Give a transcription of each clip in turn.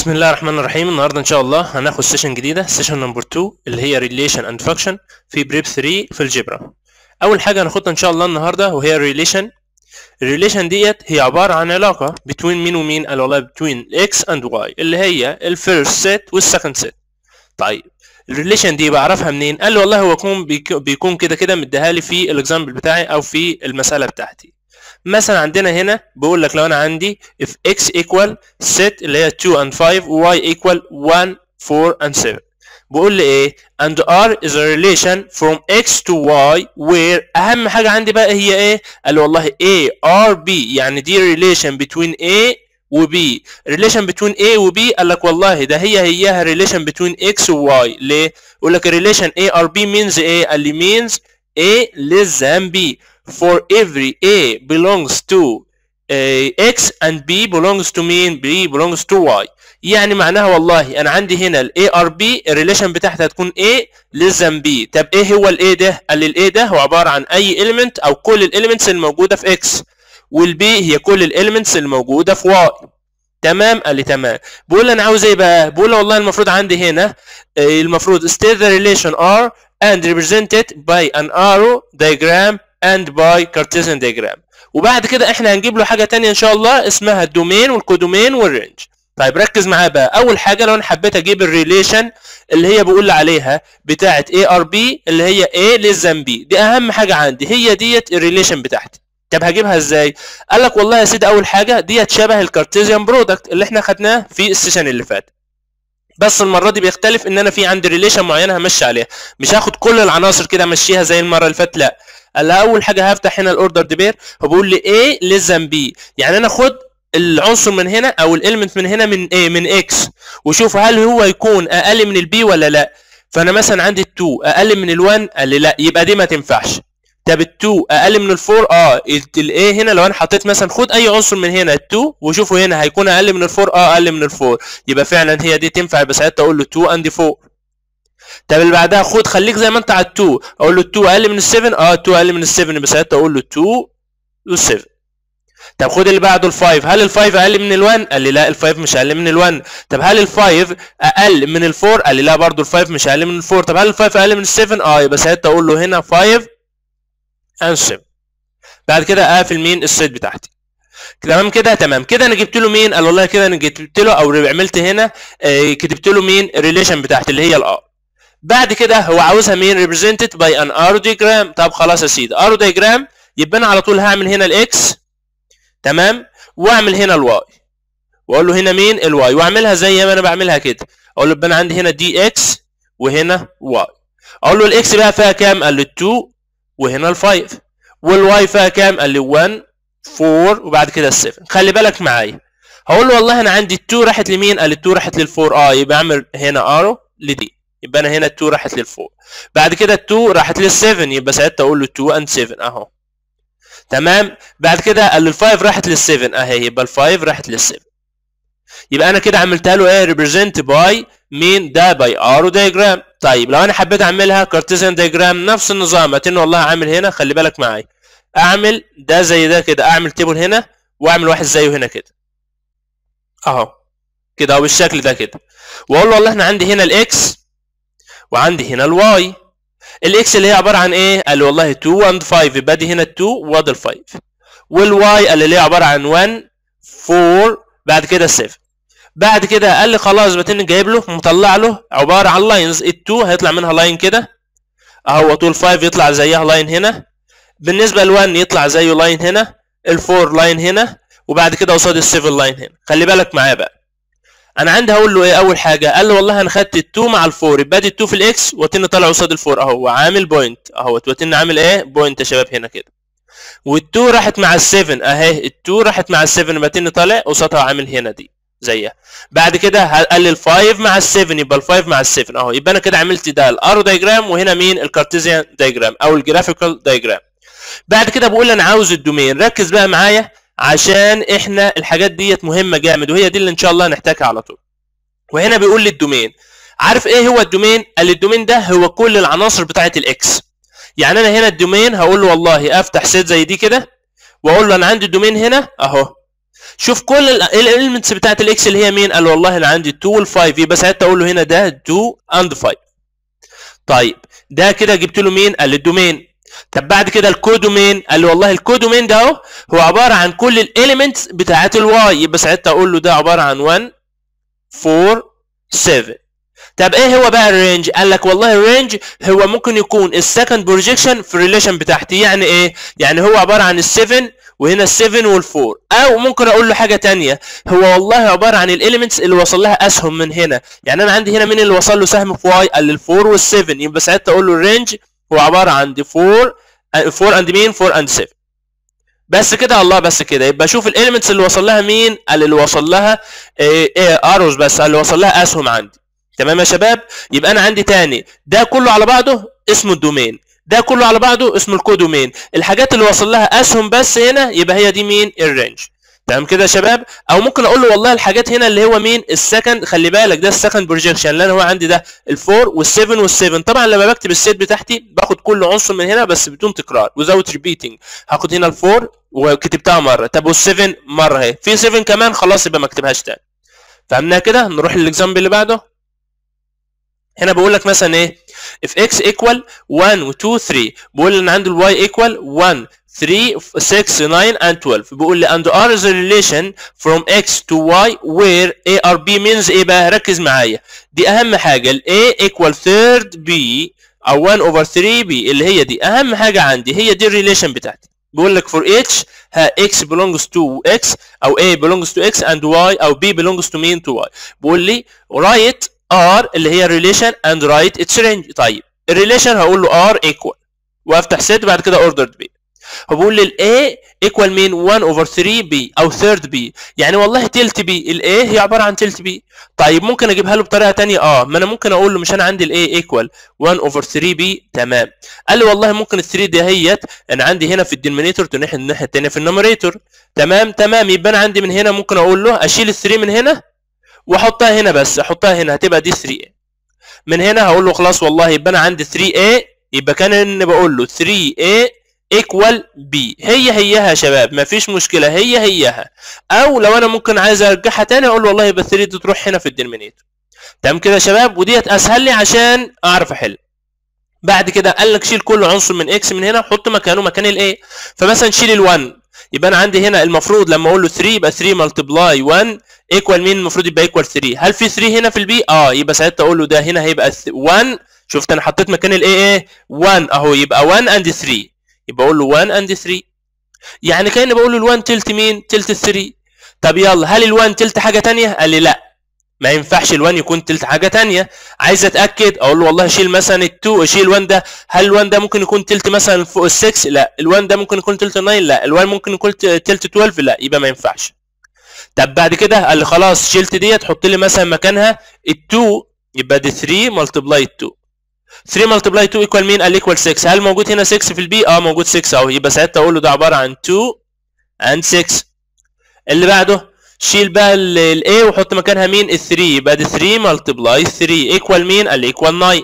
بسم الله الرحمن الرحيم. النهارده ان شاء الله هناخد سيشن جديده، سيشن نمبر 2 اللي هي ريليشن اند فانكشن في بريب 3 في الجبرا. اول حاجه هناخدها ان شاء الله النهارده وهي الريليشن. الريليشن ديت هي عباره عن علاقه بين مين ومين، قال والله بين اكس اند واي اللي هي الفيرست سيت والسكند سيت. طيب الريليشن دي بعرفها منين؟ قال لي والله هو بيكون كده مديها لي في الاكزامبل بتاعي او في المساله بتاعتي. مثلا عندنا هنا بيقول لك لو انا عندي if x equal set اللي هي 2 and 5 y equal 1 4 and 7 بيقول لي ايه and r is a relation from x to y where اهم حاجه عندي بقى هي ايه؟ قال لي والله a r b يعني دي relation between a و b. relation between a و b قال لك والله ده هيها relation between x و y. ليه؟ يقول لك relation a r b means ايه؟ قال لي means a less than b for every a belongs to x and b belongs to مين؟ b belongs to y. يعني معناها والله انا عندي هنا ال a r b الريليشن بتاعتها هتكون a less than b. طب ايه هو ال a ده؟ قال لي ال a ده هو عباره عن اي element او كل الاليمنتس الموجوده في x، وال b هي كل الاليمنتس الموجوده في y. تمام؟ قال لي تمام. بقول لي انا عاوز ايه بقى؟ بقول له والله المفروض عندي هنا المفروض state the relation r and represent it by an arrow diagram and by Cartesian diagram. وبعد كده احنا هنجيب له حاجه ثانيه ان شاء الله اسمها الدومين والكودومين والرينج. طيب ركز معايا بقى. اول حاجه لو انا حبيت اجيب الريليشن اللي هي بقول لي عليها بتاعه ARB اللي هي A less than B، دي اهم حاجه عندي، هي ديت الريليشن بتاعتي. طب هجيبها ازاي؟ قال لك والله يا سيدي اول حاجه ديت شبه الكارتيزيان برودكت اللي احنا خدناه في السيشن اللي فات، بس المره دي بيختلف ان انا في عندي ريليشن معينه همشي عليها، مش هاخد كل العناصر كده امشيها زي المره اللي فاتت، لا. قال لها اول حاجه هفتح هنا الاوردر ديبير، هو بيقول لي A less than B، يعني انا خد العنصر من هنا او الاليمنت من هنا من A من X وشوف هل هو يكون اقل من البي ولا لا. فانا مثلا عندي ال2 اقل من ال1، قال لي لا يبقى دي ما تنفعش. طب ال2 اقل من ال4، الايه هنا لو انا حطيت مثلا خد اي عنصر من هنا ال2 وشوفوا هنا هيكون اقل من ال4، اقل من ال4، يبقى فعلا هي دي تنفع. يبقى ساعتها اقول له 2 اند 4. طب اللي بعدها خد خليك زي ما انت على ال2، اقول له 2 اقل من ال7، 2 اقل من ال7، يبقى ساعتها اقول له 2 و7. طب خد اللي بعده ال5، هل ال5 اقل من ال1؟ قال لي لا ال5 مش اقل من ال1. طب هل ال5 اقل من ال4؟ قال لي لا برضه ال5 مش اقل من ال4. طب هل ال5 اقل من ال7؟ يبقى ساعتها اقول له هنا 5 and 7. بعد كده اقفل مين؟ السيت بتاعتي. تمام كده؟ تمام كده. انا جبت له مين؟ قال والله كده انا جبت له او عملت هنا كتبت له مين؟ الريليشن بتاعتي اللي هي الار. بعد كده هو عاوزها مين؟ represented by an arrow diagram. طب خلاص يا سيدي arrow diagram، يبقى انا على طول هعمل هنا الاكس، تمام، واعمل هنا الواي، واقول له هنا مين؟ الواي، واعملها زي ما انا بعملها كده. اقول له يبقى انا عندي هنا دي اكس وهنا واي. اقول له الاكس بقى فيها كام؟ قال لي 2 وهنا ال5. والواي فيها كام؟ قال لي 1 4 وبعد كده ال7. خلي بالك معايا، هقول له والله انا عندي ال2 راحت لمين؟ قال لي 2 راحت لل4، يبقى اعمل هنا ارو لدي، يبقى انا هنا ال2 راحت لل4. بعد كده ال2 راحت لل7، يبقى ساعتها اقول له 2 and 7 اهو. تمام. بعد كده قال لي ال5 راحت لل7 اهي، يبقى ال5 راحت لل7. يبقى انا كده عملتها له ايه؟ ريبريزنت باي مين؟ ده باي ارو دايجرام. طيب لو انا حبيت اعملها كارتيزيان دايجرام نفس النظام، اتني والله هعمل هنا، خلي بالك معايا، اعمل ده زي ده كده، اعمل تيبل هنا واعمل واحد زيه هنا كده اهو كده او بالشكل ده كده، واقول له والله احنا عندي هنا الاكس وعندي هنا الواي. الاكس اللي هي عباره عن ايه؟ قال لي والله 2 and 5، يبقى دي هنا 2 وادي ال5. والواي قال لي هي عباره عن 1 4 بعد كده 7. بعد كده قال لي خلاص بتن جايب له مطلع له عباره عن لاينز، ال2 هيطلع منها لاين كده اهو، طول 5 يطلع زيها لاين هنا، بالنسبه ل1 يطلع زيه لاين هنا، ال4 لاين هنا، وبعد كده قصاد ال7 لاين هنا. خلي بالك معايا بقى، انا عندي هقول له ايه اول حاجه؟ قال له والله انا خدت ال2 مع ال4، يبقى دي ال2 في الاكس وتن طالع قصاد ال4 اهو، وعامل بوينت اهو، وتن عامل ايه؟ بوينت يا شباب هنا كده. وال2 راحت مع ال7 اهي، ال2 راحت مع ال7 يبقى تن طالع قصادها وعامل هنا دي زيها. بعد كده قال لي ال5 مع ال7، يبقى ال5 مع ال7 اهو، يبقى انا كده عملت ده الارو دايجرام، وهنا مين؟ الكارتيزيان دايجرام او الجرافيكال دايجرام. بعد كده بقول انا عاوز الدومين. ركز بقى معايا عشان احنا الحاجات ديت مهمه جامد، وهي دي اللي ان شاء الله هنحتاجها على طول. وهنا بيقول لي الدومين. عارف ايه هو الدومين؟ قال لي الدومين ده هو كل العناصر بتاعه الاكس. يعني انا هنا الدومين هقول له والله افتح سيت زي دي كده، واقول له انا عندي الدومين هنا اهو، شوف كل الاليمنتس بتاعت الاكس اللي هي مين؟ قال والله انا عندي 2 وال5، يبقى ساعتها اقول له هنا ده 2 and 5. طيب ده كده جبت له مين؟ قال لي الدومين. طب بعد كده الكودومين، قال لي والله الكودومين ده اهو هو عباره عن كل الاليمنتس بتاعت الواي، يبقى ساعتها اقول له ده عباره عن 1 4 7. طب ايه هو بقى الرينج؟ قال لك والله الرينج هو ممكن يكون السكند بروجيكشن في الريليشن بتاعتي. يعني ايه؟ يعني هو عباره عن ال7 وهنا ال7 وال4. او ممكن اقول له حاجه ثانيه، هو والله عباره عن الاليمنتس اللي وصل لها اسهم من هنا. يعني انا عندي هنا مين اللي وصل له سهم في واي؟ قال لي ال4 وال7، يبقى ساعتها اقول له الرينج هو عباره عن 4 اند مين؟ 4 اند 7. بس كده الله، بس كده. يبقى شوف الاليمنتس اللي وصل لها مين؟ قال اللي وصل لها اروز بس، اللي وصل لها اسهم عندي. تمام يا شباب؟ يبقى انا عندي تاني ده كله على بعضه اسمه الدومين، ده كله على بعضه اسمه الكودومين. الحاجات اللي وصل لها اسهم بس هنا يبقى هي دي مين؟ الرينج. تمام كده يا شباب؟ او ممكن اقول له والله الحاجات هنا اللي هو مين؟ السكند. خلي بالك ده السكند بروجيكشن اللي انا هو عندي ده ال4 وال7 وال7. طبعا لما بكتب السيت بتاعتي باخد كل عنصر من هنا بس بدون تكرار without repeating. هاخد هنا ال4 وكتبتها مره، طب وال7 مره اهي، في 7 كمان خلاص يبقى ما اكتبهاش تاني. فهمناها كده؟ نروح للاكزامبل اللي بعده. هنا بقول لك مثلا ايه؟ if x equal 1 و 2 3، بقول لي ان عندي y equal 1 3 6 9 and 12. بيقول لي and r is a relation from x to y where a or b means ايه بقى؟ ركز معايا، دي اهم حاجه. ال a equal third b او 1 over 3 b اللي هي دي اهم حاجه عندي، هي دي الريليشن بتاعتي. بيقول لك for each x belongs to x او a belongs to x and y او b belongs to mean to y. بيقول لي write r اللي هي relation and write its range. طيب الريليشن هقول له r equal وافتح set بعد كده ordered b. هو بيقول لي ال a equal مين؟ 1 over 3 b او third b، يعني والله تلت b. ال a هي عباره عن تلت b. طيب ممكن اجيبها له بطريقه ثانيه، ما انا ممكن اقول له مش انا عندي ال a equal 1 over 3 b. تمام. قال لي والله ممكن ال 3 دهيت انا عندي هنا في الدينومينيتور تروح الناحيه الثانيه في النوميريتور. تمام. يبقى انا عندي من هنا ممكن اقول له اشيل ال 3 من هنا واحطها هنا، بس احطها هنا هتبقى دي 3a. من هنا هقول له خلاص والله يبقى انا عندي 3a، يبقى كان بقول له 3a equal b. هيها يا شباب، مفيش مشكله، هيها. او لو انا ممكن عايز ارجعها تاني اقول له والله يبقى 3 دي تروح هنا في الدينومينيتور. تمام كده يا شباب؟ وديت اسهل لي عشان اعرف احل. بعد كده قال لك شيل كل عنصر من اكس من هنا وحط مكانه مكان الايه. فمثلا شيل ال1، يبقى انا عندي هنا المفروض لما اقول له 3 يبقى 3 ملتبلاي 1 ايكوال مين؟ المفروض يبقى ايكوال 3. هل في 3 هنا في البي؟ يبقى ساعتها اقول له ده هنا هيبقى 1. شفت انا حطيت مكان الايه ايه 1 اهو، يبقى 1 اند 3، يبقى اقول له 1 اند 3. يعني كاني بقول له ال1 تلت مين؟ تلت 3. طب يلا هل ال1 تلت حاجه ثانيه؟ قال لي لا، ما ينفعش ال1 يكون تلت حاجه ثانيه. عايز اتاكد اقول له والله شيل مثلا ال2، شيل ال1 ده، هل ال1 ده ممكن يكون تلت مثلا فوق ال6؟ لا. ال1 ده ممكن يكون تلت 9؟ لا. ال1 ممكن يكون تلت 12؟ لا، يبقى ما ينفعش. طب بعد كده قال لي خلاص شلت ديت حط لي مثلا مكانها ال2، يبقى دي 3 ملتبلاي 2. 3 ملتبلاي 2 ايكوال مين؟ قال لي ايكوال 6. هل موجود هنا 6 في البي؟ موجود 6 اهو، يبقى ساعتها اقول له ده عباره عن 2 and 6. اللي بعده شيل بقى ال A وحط مكانها مين؟ ال 3، يبقى دي 3 ملتبلاي 3 ايكوال مين؟ قال لي ايكوال 9.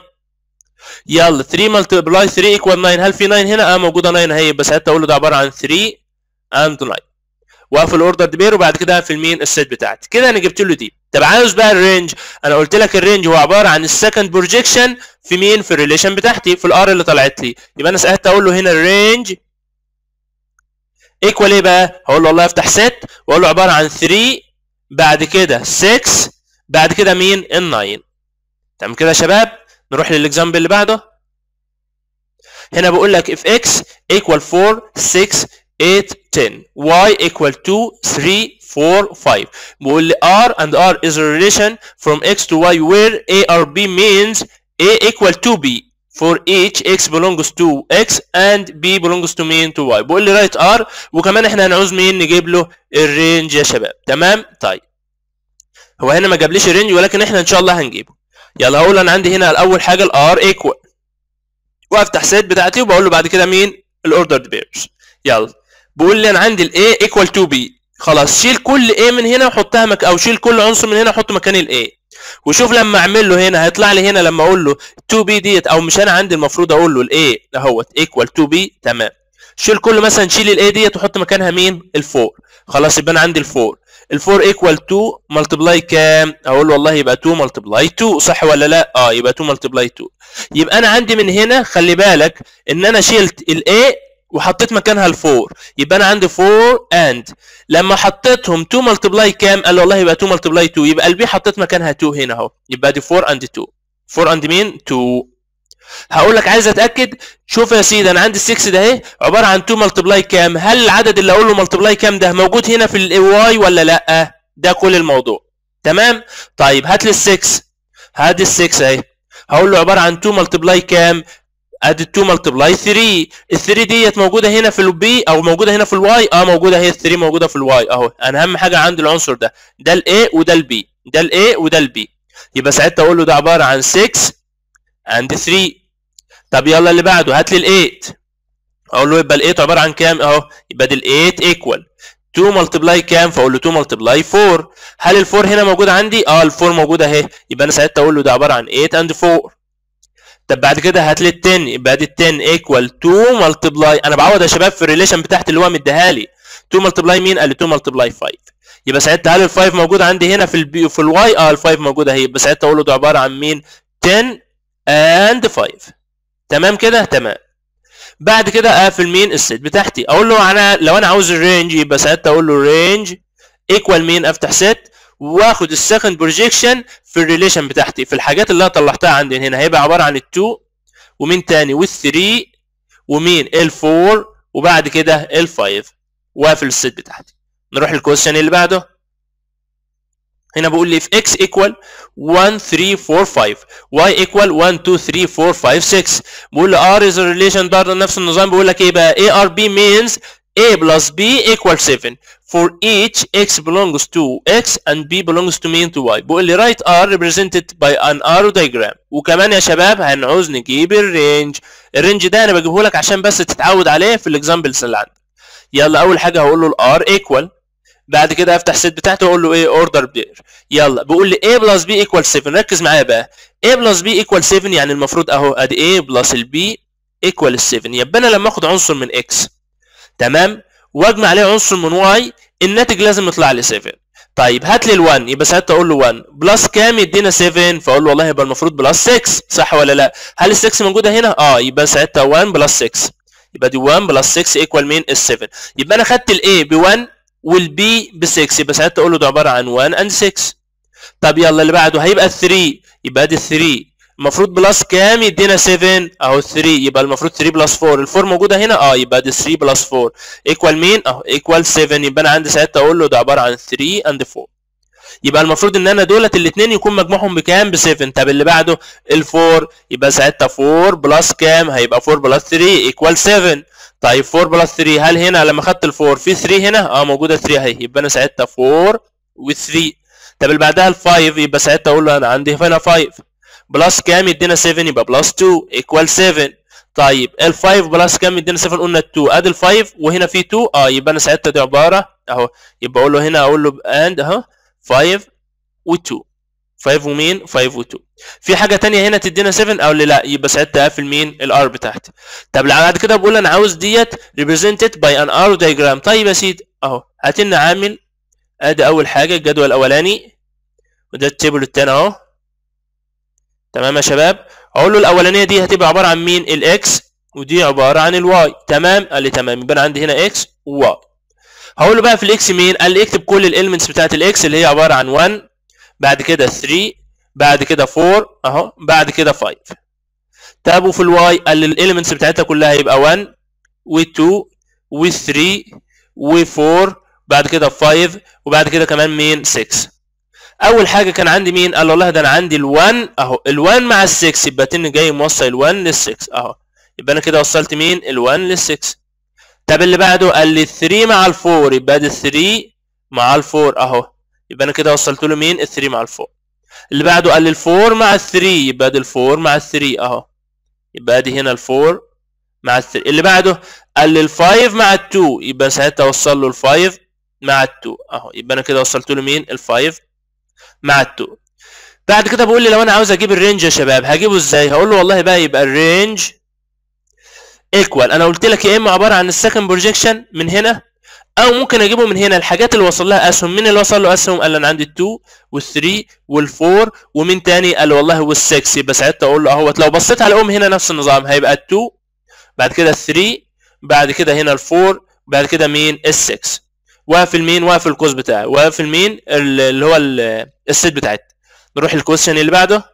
يلا 3 ملتبلاي 3 ايكوال 9. هل في 9 هنا؟ موجوده 9 اهي، يبقى ساعتها اقول له ده عباره عن 3 and 9. واقفل الاوردر بير وبعد كده اقفل مين؟ السيت بتاعتي. كده انا جبت له دي. طب عاوز بقى الرينج، انا قلت لك الرينج هو عباره عن السكند بروجيكشن في مين؟ في الريليشن بتاعتي، في الار اللي طلعت لي. يبقى انا ساعتها اقول له هنا الرينج ايكوال ايه بقى؟ هقول له والله افتح سيت واقول له عباره عن 3 بعد كده 6 بعد كده مين؟ ال 9. تمام كده يا شباب؟ نروح للاكزامبل اللي بعده. هنا بقول لك if x equal 4 6 8 10 y equal 2 3 4 5. بيقول لي r and r is a relation from x to y where a or b means a equal to b for each x belongs to x and b belongs to مين؟ to y. بيقول لي write r، وكمان احنا هنعوز مين؟ نجيب له الرينج يا شباب. تمام؟ طيب هو هنا ما جابليش الرينج ولكن احنا ان شاء الله هنجيبه. يلا هقول انا عندي هنا اول حاجه الار ايكوال وافتح سيت بتاعتي وبقول له بعد كده مين؟ الاوردرد بيرز. يلا بقول لي انا عندي الاي ايكوال تو بي، خلاص شيل كل ايه من هنا وحطها او شيل كل عنصر من هنا وحطه مكان الاي، وشوف لما اعمل له هنا هيطلع لي هنا لما اقول له 2 بي ديت، او مش انا عندي المفروض اقول له الاي اهوت ايكوال 2 بي. تمام. شيل كله، مثلا شيل الاي ديت وحط مكانها مين؟ ال4. خلاص يبقى انا عندي ال4 ايكوال 2 ملتبلاي كام؟ اقول له والله يبقى 2 ملتبلاي 2، صح ولا لا؟ يبقى 2 ملتبلاي 2. يبقى انا عندي من هنا خلي بالك ان انا شلت الاي وحطيت مكانها ال4، يبقى انا عندي 4 اند لما حطيتهم 2 ملتبلاي كام؟ قال له والله يبقى 2 ملتبلاي 2، يبقى البي حطيت مكانها 2 هنا اهو، يبقى دي 4 اند 2. 4 اند مين؟ 2. هقول لك عايز اتاكد، شوف يا سيدي انا عندي ال6 ده اهي عباره عن 2 ملتبلاي كام؟ هل العدد اللي اقول له ملتبلاي كام ده موجود هنا في الواي ولا لا؟ ده كل الموضوع. تمام. طيب هات لي ال6، هات ال6 اهي، هقول له عباره عن 2 ملتبلاي كام؟ ادي 2 ملتبلاي 3. ال3 ديت موجوده هنا في البي او موجوده هنا في الواي؟ موجوده، هي ال3 موجوده في الواي اهو. انا اهم حاجه عندي العنصر ده الاي وده البي، ده الاي وده البي. يبقى ساعتها اقول له ده عباره عن 6 عند 3. طب يلا اللي بعده، هات لي ال8، اقول له يبقى ال8 عباره عن كام اهو؟ يبقى دي ال8 ايكوال 2 ملتبلاي كام؟ فاقول له 2 ملتبلاي 4. هل ال4 هنا موجوده عندي؟ ال4 موجوده اهي، يبقى انا ساعتها اقول له ده عباره عن 8 اند 4. طب بعد كده هات لي ال10، يبقى دي ال10 ايكوال 2 ملتبلاي، انا بعوض يا شباب في الريليشن بتاعتي اللي هو مديها لي، 2 ملتبلاي مين؟ قال لي 2 ملتبلاي 5. يبقى ساعتها هل ال5 موجود عندي هنا في البي في الواي؟ ال5 موجوده اهي، يبقى ساعتها اقول له ده عباره عن مين؟ 10 اند 5. تمام كده؟ تمام. بعد كده اقفل مين؟ الست بتاعتي، اقول له انا لو انا عاوز الرينج يبقى ساعتها اقول له رينج ايكوال مين؟ افتح ست واخد السكند بروجيكشن في الريليشن بتاعتي، في الحاجات اللي انا طلعتها عندي هنا هيبقى عباره عن ال2 ومين تاني؟ وال3 ومين؟ ال4 وبعد كده ال5 واقفل الست بتاعتي. نروح للكويشن اللي بعده. هنا بقول لي if x equal 1 3 4 5 y equal 1 2 3 4 5 6. بقول لي r is a relation برضه نفس النظام، بيقول لك ايه بقى؟ a r b means a plus b equal 7 for each x belongs to x and b belongs to mean to y. بقول لي write r represented by an arrow diagram. وكمان يا شباب هنعوز نجيب الرينج. الرينج ده انا بجيبه لك عشان بس تتعود عليه في الاكزامبلز اللي عندك. يلا اول حاجه هقول له ال r equal، بعد كده افتح الست بتاعته واقول له ايه؟ اوردر بير. يلا بيقول لي a plus b equal 7. ركز معايا بقى، a plus b equal 7 يعني المفروض اهو ادي a plus الb equal 7. يبقى انا لما اخد عنصر من x تمام واجمع عليه عنصر من y الناتج لازم يطلع لي 7. طيب هات لي ال1، يبقى ساعتها اقول له 1 بلس كام يدينا 7؟ فاقول له والله يبقى المفروض بلس 6، صح ولا لا؟ هل ال6 موجوده هنا؟ يبقى ساعتها 1 بلس 6، يبقى دي 1 بلس 6 ايكوال مين؟ ال7. يبقى انا خدت الاي ب1 والبي ب6، يبقى ساعتها اقول له ده عباره عن 1 اند 6. طب يلا اللي بعده هيبقى 3، يبقى دي 3 المفروض بلس كام يدينا 7 اهو 3، يبقى المفروض 3 بلس 4. ال4 موجوده هنا يبقى دي 3 بلس 4 ايكوال مين؟ اهو ايكوال 7. يبقى انا عندي ساعتها اقول له ده عباره عن 3 اند 4. يبقى المفروض ان انا دولت الاثنين يكون مجموعهم بكام؟ ب7. طب اللي بعده ال4، يبقى ساعتها 4 بلس كام؟ هيبقى 4 بلس 3 ايكوال 7. طيب 4 بلس 3، هل هنا لما خدت ال4 في 3 هنا؟ موجوده 3 اهي، يبقى انا ساعتها 4 و3. طب اللي بعدها ال5، يبقى ساعتها اقول له انا عندي هنا 5 بلس كام يدينا 7؟ يبقى بلس 2 ايكوال 7. طيب ال5 بلس كام يدينا 7؟ قلنا 2 ادي ال5 وهنا في 2 يبقى انا ساعتها دي عباره اهو، يبقى اقول له هنا اقول له اند اهو 5 و2. 5 ومين؟ 5 و2. في حاجه ثانيه هنا تدينا 7 او لا؟ يبقى ساعتها اقفل مين؟ الار بتاعتي. طب بعد كده بقول انا عاوز ديت represented by an arrow diagram. طيب يا سيدي اهو هات لنا عامل، ادي اول حاجه الجدول الاولاني وده التيبل الثاني اهو. تمام يا شباب، اقول له الاولانيه دي هتبقى عباره عن مين؟ الاكس ودي عباره عن الواي. تمام؟ قال لي تمام، يبقى عندي هنا اكس وواي. هقول له بقى في الاكس مين؟ قال لي اكتب كل الاليمنتس بتاعت الاكس اللي هي عباره عن 1 بعد كده 3 بعد كده 4 اهو بعد كده 5. طب وفي الواي قال لي الاليمنتس بتاعتها كلها هيبقى 1 و2 و3 و4 بعد كده 5 وبعد كده كمان مين؟ 6. اول حاجه كان عندي مين؟ قال له والله ده انا عندي ال1 اهو، ال1 مع ال6 يبقى تاني جاي موصل ال1 لل6 اهو، يبقى انا كده وصلت مين؟ ال1 لل6. طب اللي بعده قال لي 3 مع ال4 يبقى دي 3 مع ال4 اهو، يبقى انا كده وصلت له مين؟ ال3 مع ال4. اللي بعده قال لي ال4 مع ال3 يبقى دي ال4 مع ال3 اهو، يبقى دي هنا ال4 مع ال3. اللي بعده قال لي ال5 مع ال2 يبقى ساعتها اوصل له ال5 مع ال2 اهو، يبقى انا كده وصلت له مين؟ ال5 مع ال2. بعد كده بقول لي لو انا عاوز اجيب الرينج يا شباب هجيبه ازاي؟ هقول له والله بقى يبقى الرينج ايكوال، انا قلت لك يا اما عباره عن السكند بروجيكشن من هنا، او ممكن اجيبه من هنا الحاجات اللي وصل لها اسهم. مين اللي وصل له اسهم؟ قال انا عندي ال2 وال3 وال4 ومين تاني؟ قال والله وال6. يبقى ساعتها اقول له اهوت لو بصيت على هنا نفس النظام، هيبقى ال2 بعد كده ال3 بعد كده هنا ال4 بعد كده مين؟ ال6. واقف المين؟ واقف القوس بتاعي، واقف المين اللي هو الست بتاعتي. نروح الكويشن اللي بعده.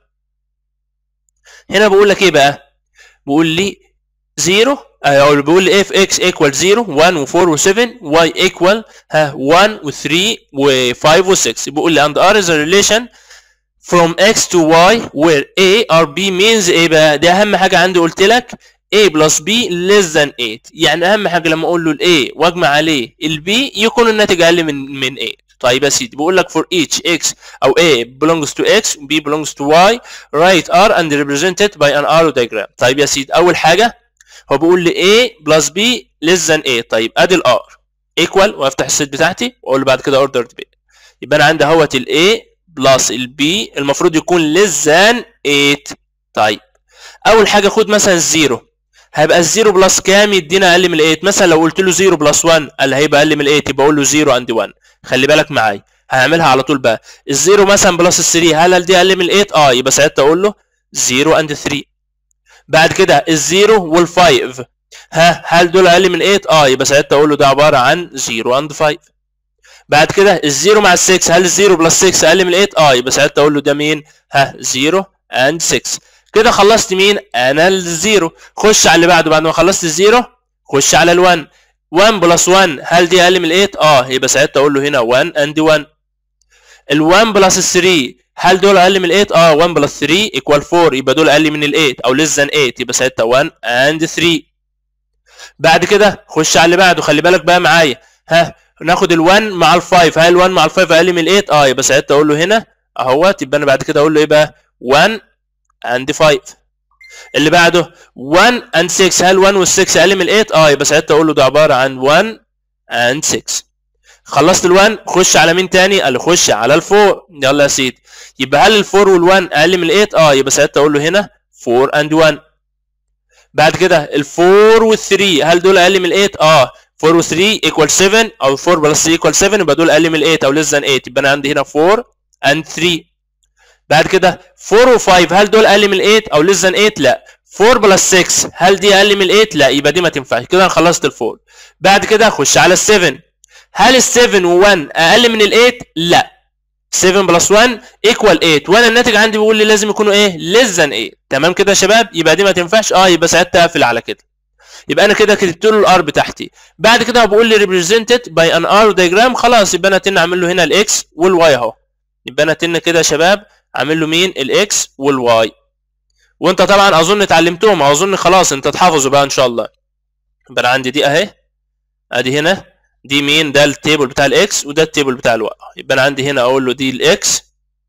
هنا بقول لك ايه بقى؟ بيقول لي 0 او بيقول لي اف اكس ايكوال 0 1 و4 و7 واي ايكوال 1 و3 و5 و6. بيقول لي and r is a relation from x to y where a or b means ايه بقى؟ دي اهم حاجه عندي. قلت لك a plus b less than 8، يعني اهم حاجه لما اقول له ال a واجمع عليه ال b يكون الناتج اقل من 8. طيب يا سيدي بيقول لك for each x او a belongs to x b belongs to y write r and represent it by an arrow diagram. طيب يا سيدي اول حاجه هو بيقول لي a plus b less than 8. طيب ادي ال r equal وافتح الست بتاعتي واقول له بعد كده ordered b. يبقى انا عندي اهوت ال a plus ال b المفروض يكون less than 8. طيب اول حاجه خد مثلا الزيرو، هيبقى الزيرو بلس كام يدينا اقل من 8؟ مثلا لو قلت له 0 بلس 1 قال هيبقى اقل من 8، يبقى اقول له 0 اند 1. خلي بالك معايا هعملها على طول بقى. الزيرو مثلا بلس 3 هل دي اقل من 8؟ يبقى ساعتها اقول له 0 اند 3. بعد كده الزيرو وال5 هل دول اقل من 8؟ يبقى ساعتها اقول له ده عباره عن 0 اند 5. بعد كده الزيرو مع ال6 هل الزيرو بلس 6 اقل من 8؟ يبقى ساعتها اقول له ده مين؟ 0 اند 6. كده خلصت مين؟ انا الزيرو. خش على اللي بعده. بعد ما خلصت الزيرو خش على ال1. 1 بلس 1 هل دي اقل من 8؟ يبقى ساعتها اقول له هنا 1 اند 1. ال1 بلس 3 هل دول اقل من 8؟ 1 بلس 3 ايكوال 4، يبقى دول اقل من ال8 او less than 8، يبقى ساعتها 1 اند 3. بعد كده خش على اللي بعده. خلي بالك بقى معايا ناخد ال1 مع ال5. هل ال1 مع ال5 اقل من ال8؟ يبقى ساعتها اقول له هنا اهوت. يبقى انا بعد كده اقول له ايه بقى؟ 1 and 5. اللي بعده 1 and 6 هل 1 وال6 اقل من 8؟ يبقى ساعتها اقول له ده عباره عن 1 and 6. خلصت ال1 خش على مين تاني؟ قال خش على ال4. يلا يا سيدي يبقى هل ال4 وال1 اقل من 8؟ يبقى ساعتها اقول له هنا 4 and 1. بعد كده ال4 وال3 هل دول اقل من 8؟ 4 و3 ايكوال 7 او 4 بلس 3 ايكوال 7، يبقى دول اقل من 8 او less than 8، يبقى انا عندي هنا 4 and 3. بعد كده 4 و5 هل دول اقل من 8 او less than 8؟ لا. 4 بلس 6 هل دي اقل من 8؟ لا، يبقى دي ما تنفعش. كده انا خلصت ال4. بعد كده اخش على ال7. هل ال7 و1 اقل من ال8؟ لا. 7 بلس 1 ايكوال 8، وانا الناتج عندي بيقول لي لازم يكونوا ايه؟ less than 8. تمام كده يا شباب؟ يبقى دي ما تنفعش. يبقى ساعتها اقفل على كده. يبقى انا كده كتبت له الار بتاعتي. بعد كده هو بيقول لي represented by an arrow diagram. خلاص يبقى انا تن اعمل له هنا الاكس والواي اهو. يبقى انا تن كده يا شباب عامل له مين؟ الاكس والواي. وانت طبعا اظن اتعلمتهم، اظن خلاص انت تحافظوا بقى ان شاء الله. يبقى انا عندي دي اهي، ادي هنا دي مين؟ ده التيبل بتاع الاكس وده التيبل بتاع الواي. يبقى انا عندي هنا اقول له دي الاكس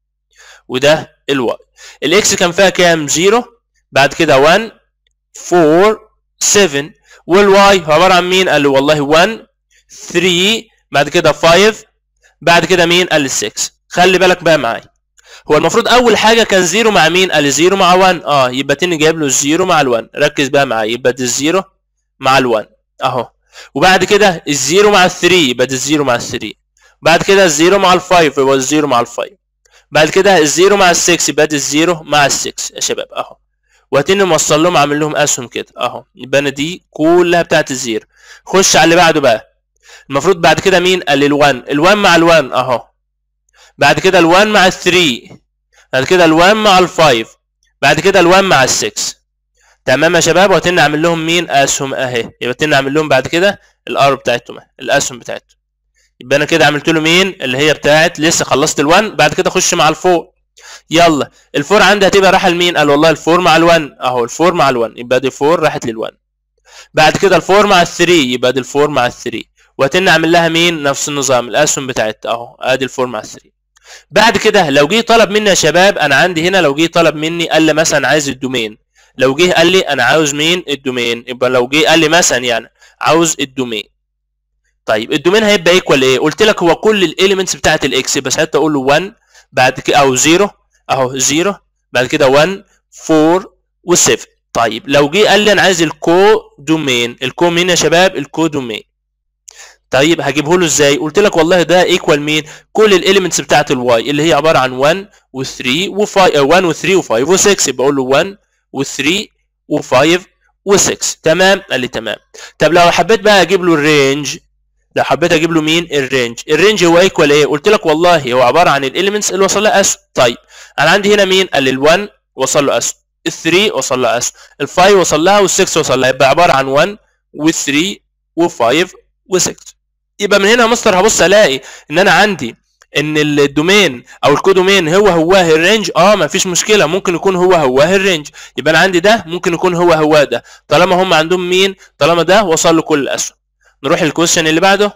وده الواي. الاكس كان فيها كام؟ 0. بعد كده 1 4 7. والواي عباره عن مين؟ قال له والله 1 3. بعد كده 5. بعد كده مين؟ قال لي 6. خلي بالك بقى معايا، هو المفروض اول حاجه كان 0 مع مين؟ قال لي 0 مع 1. يبقى تاني جايب له 0 مع ال1. ركز بقى معايا، يبقى دي 0 مع ال1 اهو. وبعد كده ال0 مع ال3 يبقى دي 0 مع ال3. بعد كده ال0 مع ال5 يبقى 0 مع ال5. بعد كده ال0 مع ال6 يبقى دي 0 مع ال6 يا شباب اهو. وهتني موصل لهم عامل لهم اسهم كده اهو. يبقى انا دي كلها بتاعت الزيرو. خش على اللي بعده بقى. المفروض بعد كده مين؟ قال ال1. ال1 مع ال1 اهو. بعد كده ال1 مع ال3. بعد كده ال1 مع ال5. بعد كده ال1 مع ال6. تمام يا شباب؟ وهتني اعمل لهم مين؟ اسهم اهي. يبقى تني اعمل لهم بعد كده الار بتاعتهم الاسهم بتاعتهم. يبقى انا كده عملت له مين؟ اللي هي بتاعت لسه خلصت ال1. بعد كده اخش مع ال4. يلا ال4 عندي هتبقى رايحه لمين؟ قال والله ال4 مع ال1 اهو. ال4 مع ال1 يبقى دي 4 راحت لل1. بعد كده ال4 مع ال3 يبقى دي ال4 مع ال3. وهتني اعمل لها مين؟ نفس النظام الاسهم بتاعتها اهو. ادي ال4 مع ال3. بعد كده لو جه طلب مني يا شباب، انا عندي هنا لو جه طلب مني قال لي مثلا عايز الدومين. لو جه قال لي انا عاوز مين؟ الدومين. يبقى لو جه قال لي مثلا يعني عاوز الدومين. طيب الدومين هيبقى ايكوال ايه؟ قلت لك هو كل الاليمنتس بتاعت الاكس. بس حتى اقول له 1 بعد كده او 0 اهو 0. بعد كده 1 4 و7. طيب لو جه قال لي انا عايز الكو دومين، الكو مين يا شباب؟ الكو دومين. طيب هجيبه له ازاي؟ قلت لك والله ده ايكوال مين؟ كل الاليمنتس بتاعت الواي اللي هي عباره عن 1 و3 و5، 1 و3 و5 و6، يبقى اقول له 1 و3 و5 و6. تمام؟ قال لي تمام. طب لو حبيت بقى اجيب له الرينج، لو حبيت اجيب له مين؟ الرينج. الرينج هو ايكوال ايه؟ قلت لك والله هو عباره عن الاليمنتس اللي وصل لها اسهم. طيب انا عندي هنا مين؟ قال لي ال1 وصل له اسهم، ال3 وصل لها اسهم، ال5 وصل لها، وال6 وصل لها، يبقى عباره عن 1 و3 و5 و6. يبقى من هنا يا مستر هبص الاقي ان انا عندي ان الدومين او الكودومين هو الرينج. مفيش مشكله، ممكن يكون هو الرينج. يبقى انا عندي ده ممكن يكون هو ده، طالما هم عندهم مين؟ طالما ده وصل له كل الاسهم. نروح للكويشن اللي بعده.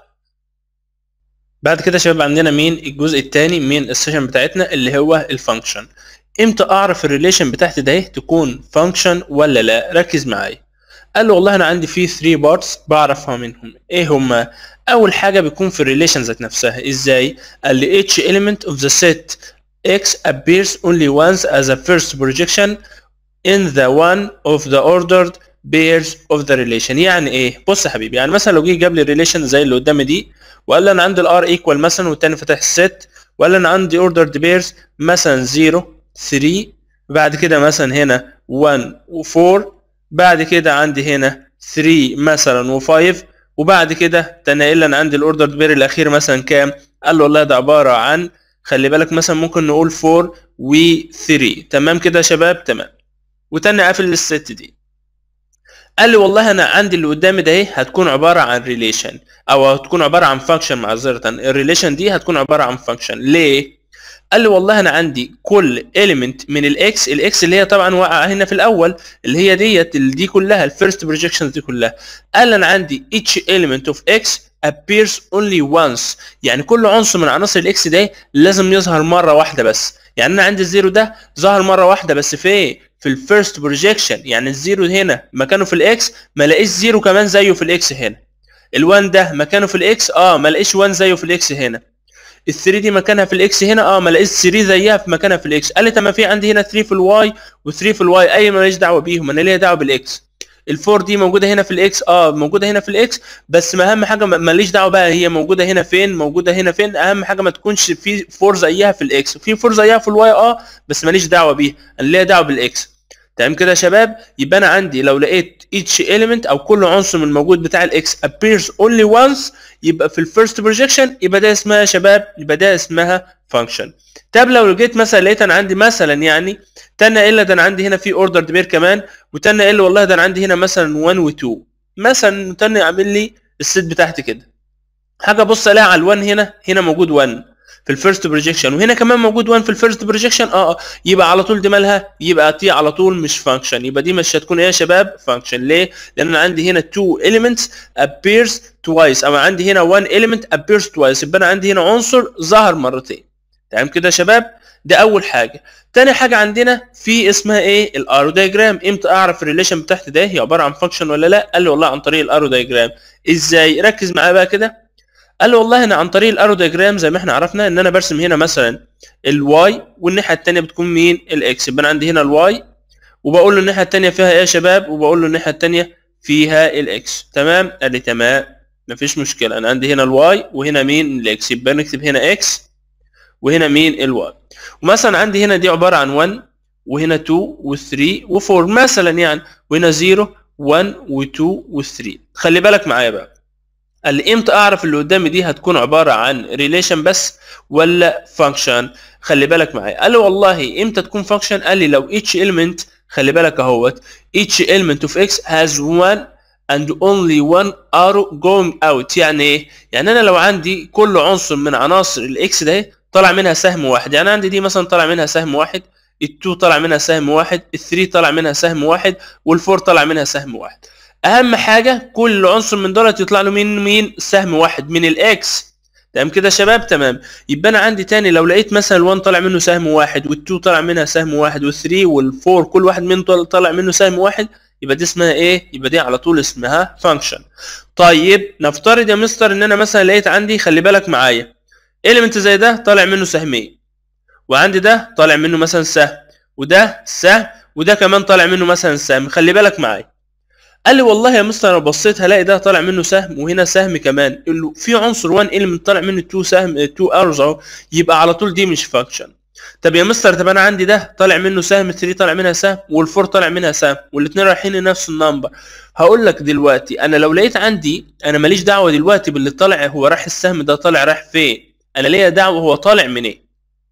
بعد كده يا شباب عندنا مين؟ الجزء الثاني من السيشن بتاعتنا اللي هو الفانكشن. امتى اعرف الريليشن بتاعتي ده تكون فانكشن ولا لا؟ ركز معايا. قال له والله انا عندي فيه 3 بارتس بعرفها منهم. ايه هما؟ اول حاجه بيكون في الريليشن ذات نفسها. ازاي؟ قال لي each element of the set x appears only once as a first projection in the one of the ordered pairs of the relation. يعني ايه؟ بص يا حبيبي، يعني مثلا لو جه جاب لي ريليشن زي اللي قدامي دي، وقال لي انا عندي الار ايكوال مثلا، والتاني فاتح الست، وقال انا عندي ordered pairs مثلا 0 3، بعد كده مثلا هنا 1 و4، بعد كده عندي هنا 3 مثلا و5، وبعد كده تنقل انا عندي الاوردر بير الاخير مثلا كام؟ قال له والله ده عباره عن، خلي بالك مثلا ممكن نقول 4 و3. تمام كده يا شباب؟ تمام. وتاني قافل الست دي. قال لي والله انا عندي اللي قدامي ده ايه؟ هتكون عباره عن ريليشن، او هتكون عباره عن فانكشن. معذره، الريليشن دي هتكون عباره عن فانكشن. ليه؟ قال لي والله انا عندي كل element من الاكس اللي هي طبعا واقعه هنا في الاول، اللي هي دي كلها الفيرست بروجكشنز دي كلها. قال لي انا عندي each element of x appears only once، يعني كل عنصر من عناصر الاكس ده لازم يظهر مره واحده بس. يعني انا عندي الزيرو ده ظهر مره واحده بس في الفيرست بروجكشن. يعني الزيرو هنا مكانه في الاكس، ما لاقيش زيرو كمان زيه في الاكس هنا. ال1 ده مكانه في الاكس، ما لاقيش 1 زيه في الاكس هنا. ال3 دي مكانها في الاكس هنا، ما لقيتش 3 زيها في مكانها في الاكس. قال لي طب ما في عندي هنا 3 في الواي و3 في الواي، اي ماليش دعوه بيهم، انا ليا دعوه بالاكس. ال4 دي موجوده هنا في الاكس، موجوده هنا في الاكس، بس ما اهم حاجه ماليش دعوه بقى هي موجوده هنا فين، موجوده هنا فين. اهم حاجه ما تكونش في 4 زيها في الاكس، وفي 4 زيها في الواي، بس ماليش دعوه بيها، انا ليا دعوه بالاكس. تمام كده يا شباب؟ يبقى انا عندي لو لقيت each element او كل عنصر من الموجود بتاع الاكس appears only once، يبقى في الفيرست بروجكشن، يبقى ده اسمها يا شباب، يبقى ده اسمها فانكشن. طب لو جيت مثلا لقيت انا عندي مثلا يعني تاني الا ده انا عندي هنا في اوردرد بير كمان، وتاني الا والله ده انا عندي هنا مثلا 1 و2 مثلا، تاني اعمل لي الست بتاعتي كده. حاجه بص الاقي على ال1 هنا موجود 1 في الفيرست بروجكشن، وهنا كمان موجود 1 في الفيرست بروجكشن، يبقى على طول دي مالها؟ يبقى تي على طول مش فانكشن. يبقى دي مش هتكون ايه يا شباب؟ فانكشن. ليه؟ لان انا عندي هنا 2 elements appears twice، او عندي هنا 1 element appears twice، يبقى انا عندي هنا عنصر ظهر مرتين. تمام كده يا شباب؟ ده اول حاجه. تاني حاجه عندنا في اسمها ايه؟ الارو دايجرام. امتى اعرف الريليشن بتاعتي ده هي عباره عن فانكشن ولا لا؟ قال لي والله عن طريق الارو دايجرام. ازاي؟ ركز معايا بقى كده. قال له والله انا عن طريق الارو دياجرام زي ما احنا عرفنا ان انا برسم هنا مثلا الواي، والناحيه الثانيه بتكون مين؟ الاكس. يبقى انا عندي هنا الواي، وبقول له الناحيه الثانيه فيها ايه يا شباب؟ وبقول له الناحيه الثانيه فيها الاكس. تمام؟ قال لي تمام مفيش مشكله، انا عندي هنا الواي وهنا مين؟ الاكس. يبقى نكتب هنا اكس وهنا مين؟ الواي. ومثلا عندي هنا دي عباره عن 1 وهنا 2 و3 و4 مثلا يعني، وهنا 0 1 و2 و3. خلي بالك معايا بقى. قال لي امتى اعرف اللي قدامي دي هتكون عباره عن ريليشن بس ولا فانكشن؟ خلي بالك معايا. قال لي والله امتى تكون فانكشن؟ قال لي لو each element، خلي بالك اهوت، each element of x has one and only one arrow going out. يعني ايه؟ يعني انا لو عندي كل عنصر من عناصر الاكس ده طلع منها سهم واحد، يعني عندي دي مثلا طلع منها سهم واحد، ال2 طلع منها سهم واحد، ال3 طلع منها سهم واحد، وال4 طلع منها سهم واحد. اهم حاجه كل عنصر من دولت يطلع له مين سهم واحد من الاكس. تمام كده يا شباب؟ تمام. يبقى انا عندي تاني لو لقيت مثلا ال1 طالع منه سهم واحد، وال2 طالع منها سهم واحد، وال3 وال4 كل واحد منهم طالع منه سهم واحد، يبقى دي اسمها ايه؟ يبقى دي على طول اسمها فانكشن. طيب نفترض يا مستر ان انا مثلا لقيت عندي، خلي بالك معايا، element زي ده طالع منه سهمين، وعندي ده طالع منه مثلا سهم، وده سهم، وده كمان طالع منه مثلا سهم. خلي بالك معايا. قال لي والله يا مستر انا بصيت هلاقي ده طالع منه سهم وهنا سهم كمان، في عنصر 1 element طالع منه 2 سهم 2 arrows اهو، يبقى على طول دي مش فانكشن. طب يا مستر طب انا عندي ده طالع منه سهم، 3 طالع منها سهم، وال4 طالع منها سهم، والاثنين رايحين لنفس النمبر. هقول لك دلوقتي انا لو لقيت عندي، انا ماليش دعوه دلوقتي باللي طالع هو راح السهم ده طالع رايح فين، انا ليا دعوه هو طالع منين.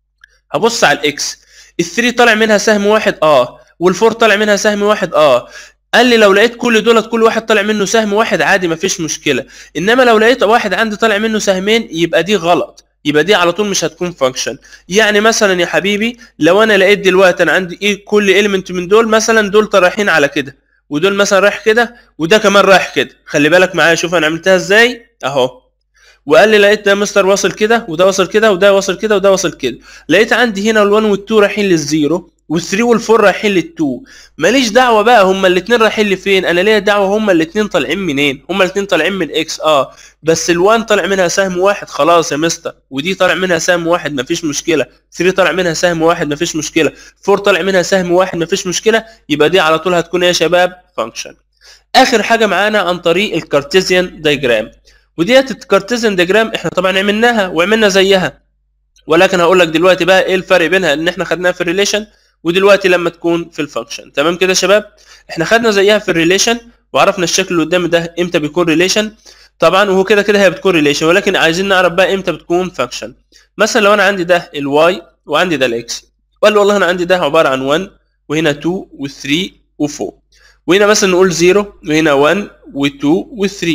هبص على الاكس، ال3 طالع منها سهم واحد وال4 طالع منها سهم واحد قال لي لو لقيت كل دولت كل واحد طالع منه سهم واحد عادي مفيش مشكله، انما لو لقيت واحد عندي طالع منه سهمين يبقى دي غلط، يبقى دي على طول مش هتكون فانكشن. يعني مثلا يا حبيبي لو انا لقيت دلوقتي انا عندي ايه كل اليمنت من دول مثلا دول رايحين على كده، ودول مثلا رايح كده، وده كمان رايح كده. خلي بالك معايا، شوف انا عملتها ازاي اهو. وقال لي لقيت ده مستر واصل كده، وده واصل كده، وده واصل كده، وده واصل كده. لقيت عندي هنا ال1 وال2 رايحين للزيرو، وال3 وال4 رايحين لل2. ماليش دعوه بقى هما الاثنين رايحين لفين، انا ليا دعوه هما الاثنين طالعين منين. هما الاثنين طالعين من اكس بس ال1 طالع منها سهم واحد خلاص يا مستر، ودي طالع منها سهم واحد مفيش مشكله، 3 طالع منها سهم واحد مفيش مشكله، 4 طالع منها سهم واحد مفيش مشكله، يبقى دي على طول هتكون ايه يا شباب؟ فانكشن. اخر حاجه معانا عن طريق الكارتيزيان دايجرام، وديت الكارتيزيان دياجرام احنا طبعا عملناها وعملنا زيها، ولكن هقول لك دلوقتي بقى ايه الفرق بينها، ان احنا خدناها في الريليشن ودلوقتي لما تكون في الفانكشن. تمام كده يا شباب؟ احنا خدنا زيها في الريليشن وعرفنا الشكل اللي قدام ده امتى بيكون ريليشن طبعا، وهو كده كده هي بتكون ريليشن، ولكن عايزين نعرف بقى امتى بتكون فانكشن. مثلا لو انا عندي ده الواي وعندي ده الاكس، وقال والله انا عندي ده عباره عن 1 وهنا 2 و3 و4، وهنا مثلا نقول 0 وهنا 1 و2 و3.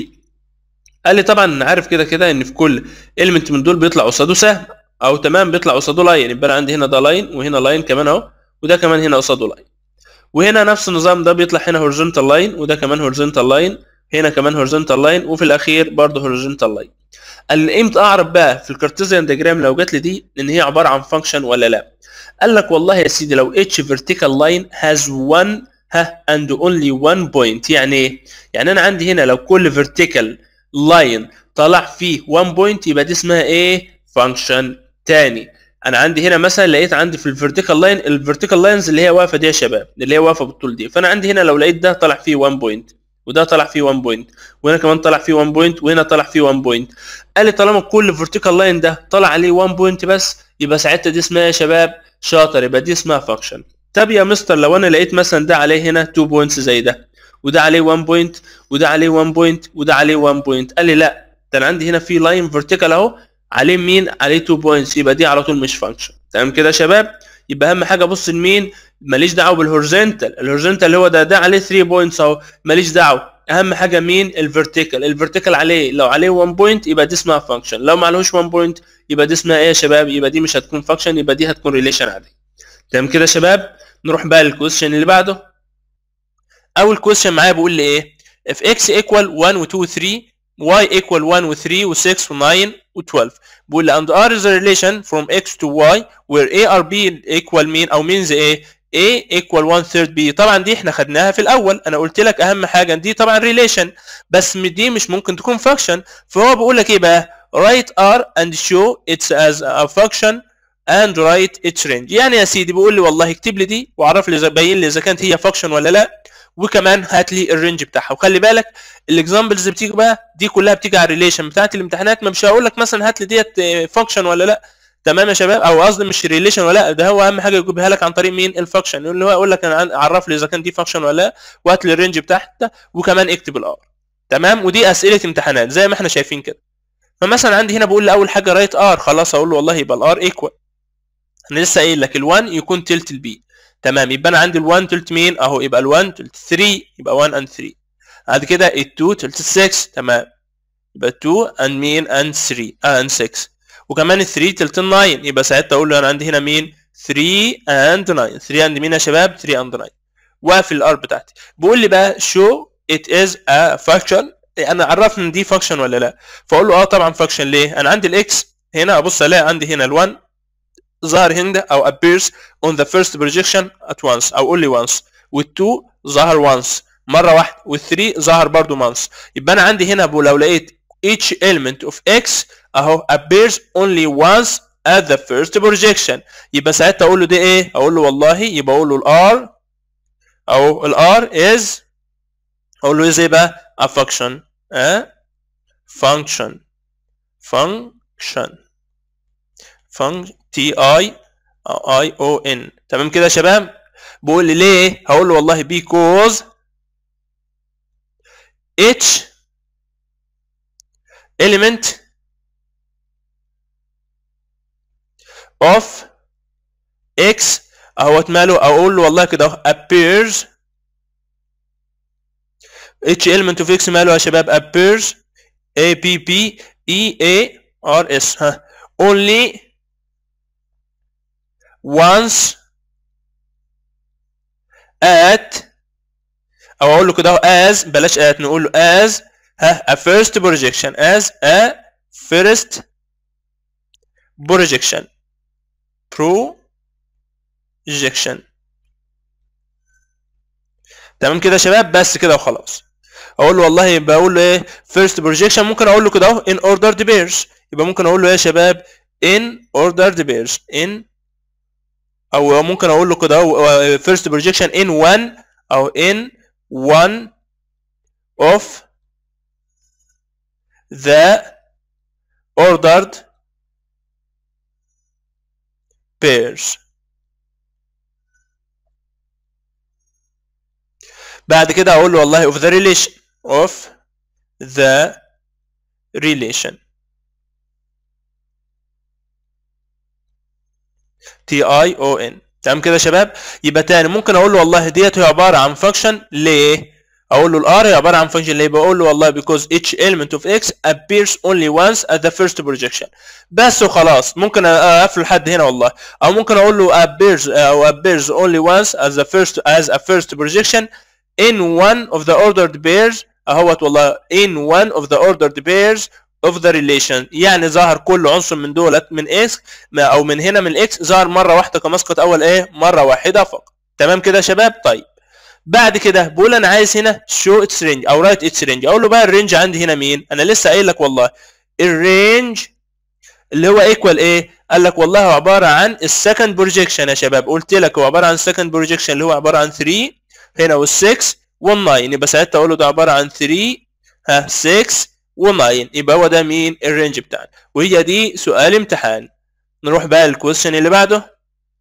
قال لي طبعا عارف كده كده ان في كل element من دول بيطلع قصاده سهم، او تمام بيطلع قصاده لاين، يبقى عندي هنا ده لاين وهنا لاين كمان اهو، وده كمان هنا قصاده لاين. وهنا نفس النظام ده بيطلع هنا هوريزونتال لاين، وده كمان هوريزونتال لاين، هنا كمان هوريزونتال لاين، وفي الاخير برضه هوريزونتال لاين. قال لي امتى اعرف بقى في الكارتيزيان دياجرام لو جات لي دي ان هي عباره عن فانكشن ولا لا؟ قال لك والله يا سيدي لو each vertical line has one and only one point. يعني ايه؟ يعني انا عندي هنا لو كل vertical لاين طلع فيه 1 بوينت يبقى دي اسمها ايه؟ فانكشن. تاني انا عندي هنا مثلا لقيت عندي في الفيرتيكال لاين، الفيرتيكال لاينز اللي هي واقفه دي يا شباب، اللي هي واقفه بالطول دي، فانا عندي هنا لو لقيت ده طلع فيه 1 بوينت، وده طلع فيه 1 بوينت، وهنا كمان طلع فيه 1 بوينت، وهنا طلع فيه 1 بوينت. قال لي طالما كل فيرتيكال لاين ده طلع عليه 1 بوينت بس يبقى ساعتها دي اسمها يا شباب شاطر، يبقى دي اسمها فانكشن. طب يا مستر لو انا لقيت مثلا ده عليه هنا 2 بوينتس زي ده، وده عليه 1 بوينت، وده عليه 1 بوينت، وده عليه 1 بوينت، قال لي لا ده انا عندي هنا في لاين فيرتيكال اهو عليه مين؟ عليه 2 بوينتس، يبقى دي على طول مش فانكشن. تمام كده يا شباب؟ يبقى اهم حاجه ابص لمين؟ ماليش دعوه بالهوريزونتال، الهوريزونتال اللي هو ده عليه 3 بوينتس اهو، ماليش دعوه. اهم حاجه مين؟ الفيرتيكال، الفيرتيكال عليه لو عليه 1 بوينت يبقى دي اسمها فانكشن، لو ما عليهوش 1 بوينت يبقى دي اسمها ايه يا شباب؟ يبقى دي مش هتكون فانكشن، يبقى دي هتكون ريليشن عادي. تمام كده يا شباب؟ نروح بقى للكويستشن اللي بعده. اول كويستشن معايا بيقول لي ايه؟ if x equal 1 و 2 و 3 y equal 1 و 3 و 6 و 9 و 12، بيقول لي and r is a relation from x to y where a or b equal مين او means ايه؟ a equal 1/3 b. طبعا دي احنا خدناها في الاول، انا قلت لك اهم حاجه دي طبعا relation، بس دي مش ممكن تكون function. فهو بيقول لك ايه بقى؟ write r and show it's as a function and write its range. يعني يا سيدي بيقول لي والله اكتب لي دي واعرف لي بين لي اذا كانت هي فانكشن ولا لا، وكمان هات لي الرينج بتاعها. وخلي بالك الاكزامبلز اللي بتيجي بقى دي كلها بتيجي على الريليشن بتاعت الامتحانات، ما مش هقول لك مثلا هات لي ديت فانكشن ولا لا. تمام يا شباب؟ او قصدي مش ريليشن ولا لا، ده هو اهم حاجه يجيبها لك عن طريق مين؟ الفانكشن، اللي هو يقول لك انا عرف لي اذا كان دي فانكشن ولا لا، وهات لي الرينج بتاعتها، وكمان اكتب الار. تمام؟ ودي اسئله امتحانات زي ما احنا شايفين كده. فمثلا عندي هنا بقول لي اول حاجه رايت ار، خلاص اقول له والله يبقى الار ايكوال، انا لسه قايل لك ال1 يكون تلت البي. تمام؟ يبقى انا عندي ال1 تلت مين اهو، يبقى ال1 تلت 3، يبقى 1 and 3. بعد كده ال2 تلت 6، تمام، يبقى 2 and مين and 3 and 6. وكمان ال3 تلت 9، يبقى ساعتها اقول له انا عندي هنا مين 3 and 9، 3 and مين يا شباب؟ 3 and 9. وفي الار بتاعتي بيقول لي بقى show it is a function، انا عرفني ان دي فانكشن ولا لا. فاقول له طبعا فانكشن. ليه؟ انا عندي الاكس هنا ابص الاقي عندي هنا ال1 ظهر هنا او appears on the first projection at once او only once، وال2 ظهر once مره واحده، وال3 ظهر برضو once. يبقى انا عندي هنا لو لقيت each element of x اهو appears only once at the first projection، يبقى ساعتها اقول له دي ايه؟ اقول له والله يبقى اقول له الار او الار از اقول له ايه بقى a function a function تي اي اي او ان. تمام كده يا شباب؟ بقول لي ليه؟ هقول له والله because each element of x اهوت ماله، اقول له والله كده appears each element of x ماله يا شباب appears a p p e a r s ها only once at او اقول له كده as بلاش at نقول له as ها a first projection as a first projection تمام كده يا شباب؟ بس كده وخلاص. اقول له والله بقول له ايه first projection، ممكن اقول له كده اهو in ordered pairs، يبقى ممكن اقول له ايه يا شباب in ordered pairs in، او ممكن اقول له كده اهو first projection in one او in one of the ordered pairs. بعد كده اقول له والله of the relation of the relation تي اي او ان. تمام كده يا شباب؟ يبقى تاني ممكن اقول له والله ديت هي عباره عن فانكشن ليه؟ اقول له الار هي عباره عن فانكشن ليه؟ بقول له والله because each element of x appears only once at the first projection. بس وخلاص. ممكن اقفل لحد هنا والله، او ممكن اقول له appears only once as a first projection in one of the ordered pairs اهوت والله in one of the ordered pairs of the relation، يعني ظهر كل عنصر من دولت من اكس او من هنا من الاكس ظهر مره واحده كمسقط اول ايه مره واحده فقط. تمام كده يا شباب؟ طيب بعد كده بقول انا عايز هنا show its range او write its range، اقول له بقى الرينج عندي هنا مين؟ انا لسه قايل لك والله الرينج اللي هو ايكوال ايه؟ قال لك والله هو عباره عن السكند بروجيكشن يا شباب. قلت لك هو عباره عن السكند بروجيكشن اللي هو عباره عن 3 هنا وال6 وال9، يبقى ساعتها اقول له ده عباره عن 3 ها 6 و9، يبقى هو ده مين؟ الرينج بتاعنا. وهي دي سؤال امتحان. نروح بقى للكويشن اللي بعده.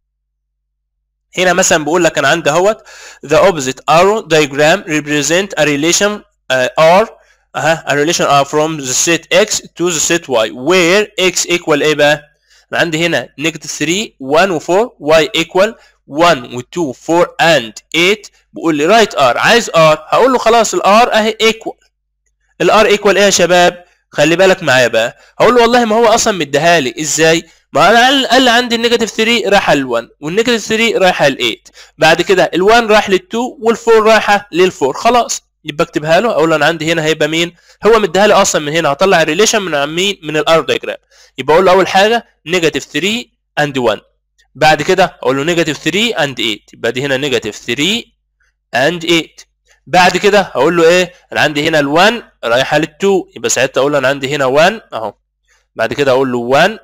هنا مثلا بقول لك انا عندي اهوت the opposite arrow diagram represent a relation r a relation r from the set x to the set y where x equal ايه بقى؟ انا عندي هنا negative 3 1 و 4 y equal 1 و 2 4 and 8. بيقول لي رايت ار، عايز ار، هقول له خلاص الار اهي ايكوال. الار ايكوال ايه يا شباب؟ خلي بالك معايا بقى، هقول له والله ما هو اصلا مديها لي ازاي؟ ما انا قال عندي النيجاتيف 3 رايحه ل1 والنيجاتيف 3 رايحه ل8، بعد كده ال1 رايح لل2 وال4 رايحه لل4، خلاص يبقى اكتبها له. اقول له انا عندي هنا هيبقى مين؟ هو مديها لي اصلا من هنا، هطلع الريليشن من مين؟ من الار دايجرام. يبقى اقول له اول حاجه نيجاتيف 3 اند 1، بعد كده اقول له نيجاتيف 3 اند 8، يبقى دي هنا نيجاتيف 3 اند 8. بعد كده هقول له ايه؟ انا عندي هنا ال1 رايحه لل2، يبقى ساعتها اقول له انا عندي هنا 1 اهو، بعد كده اقول له 1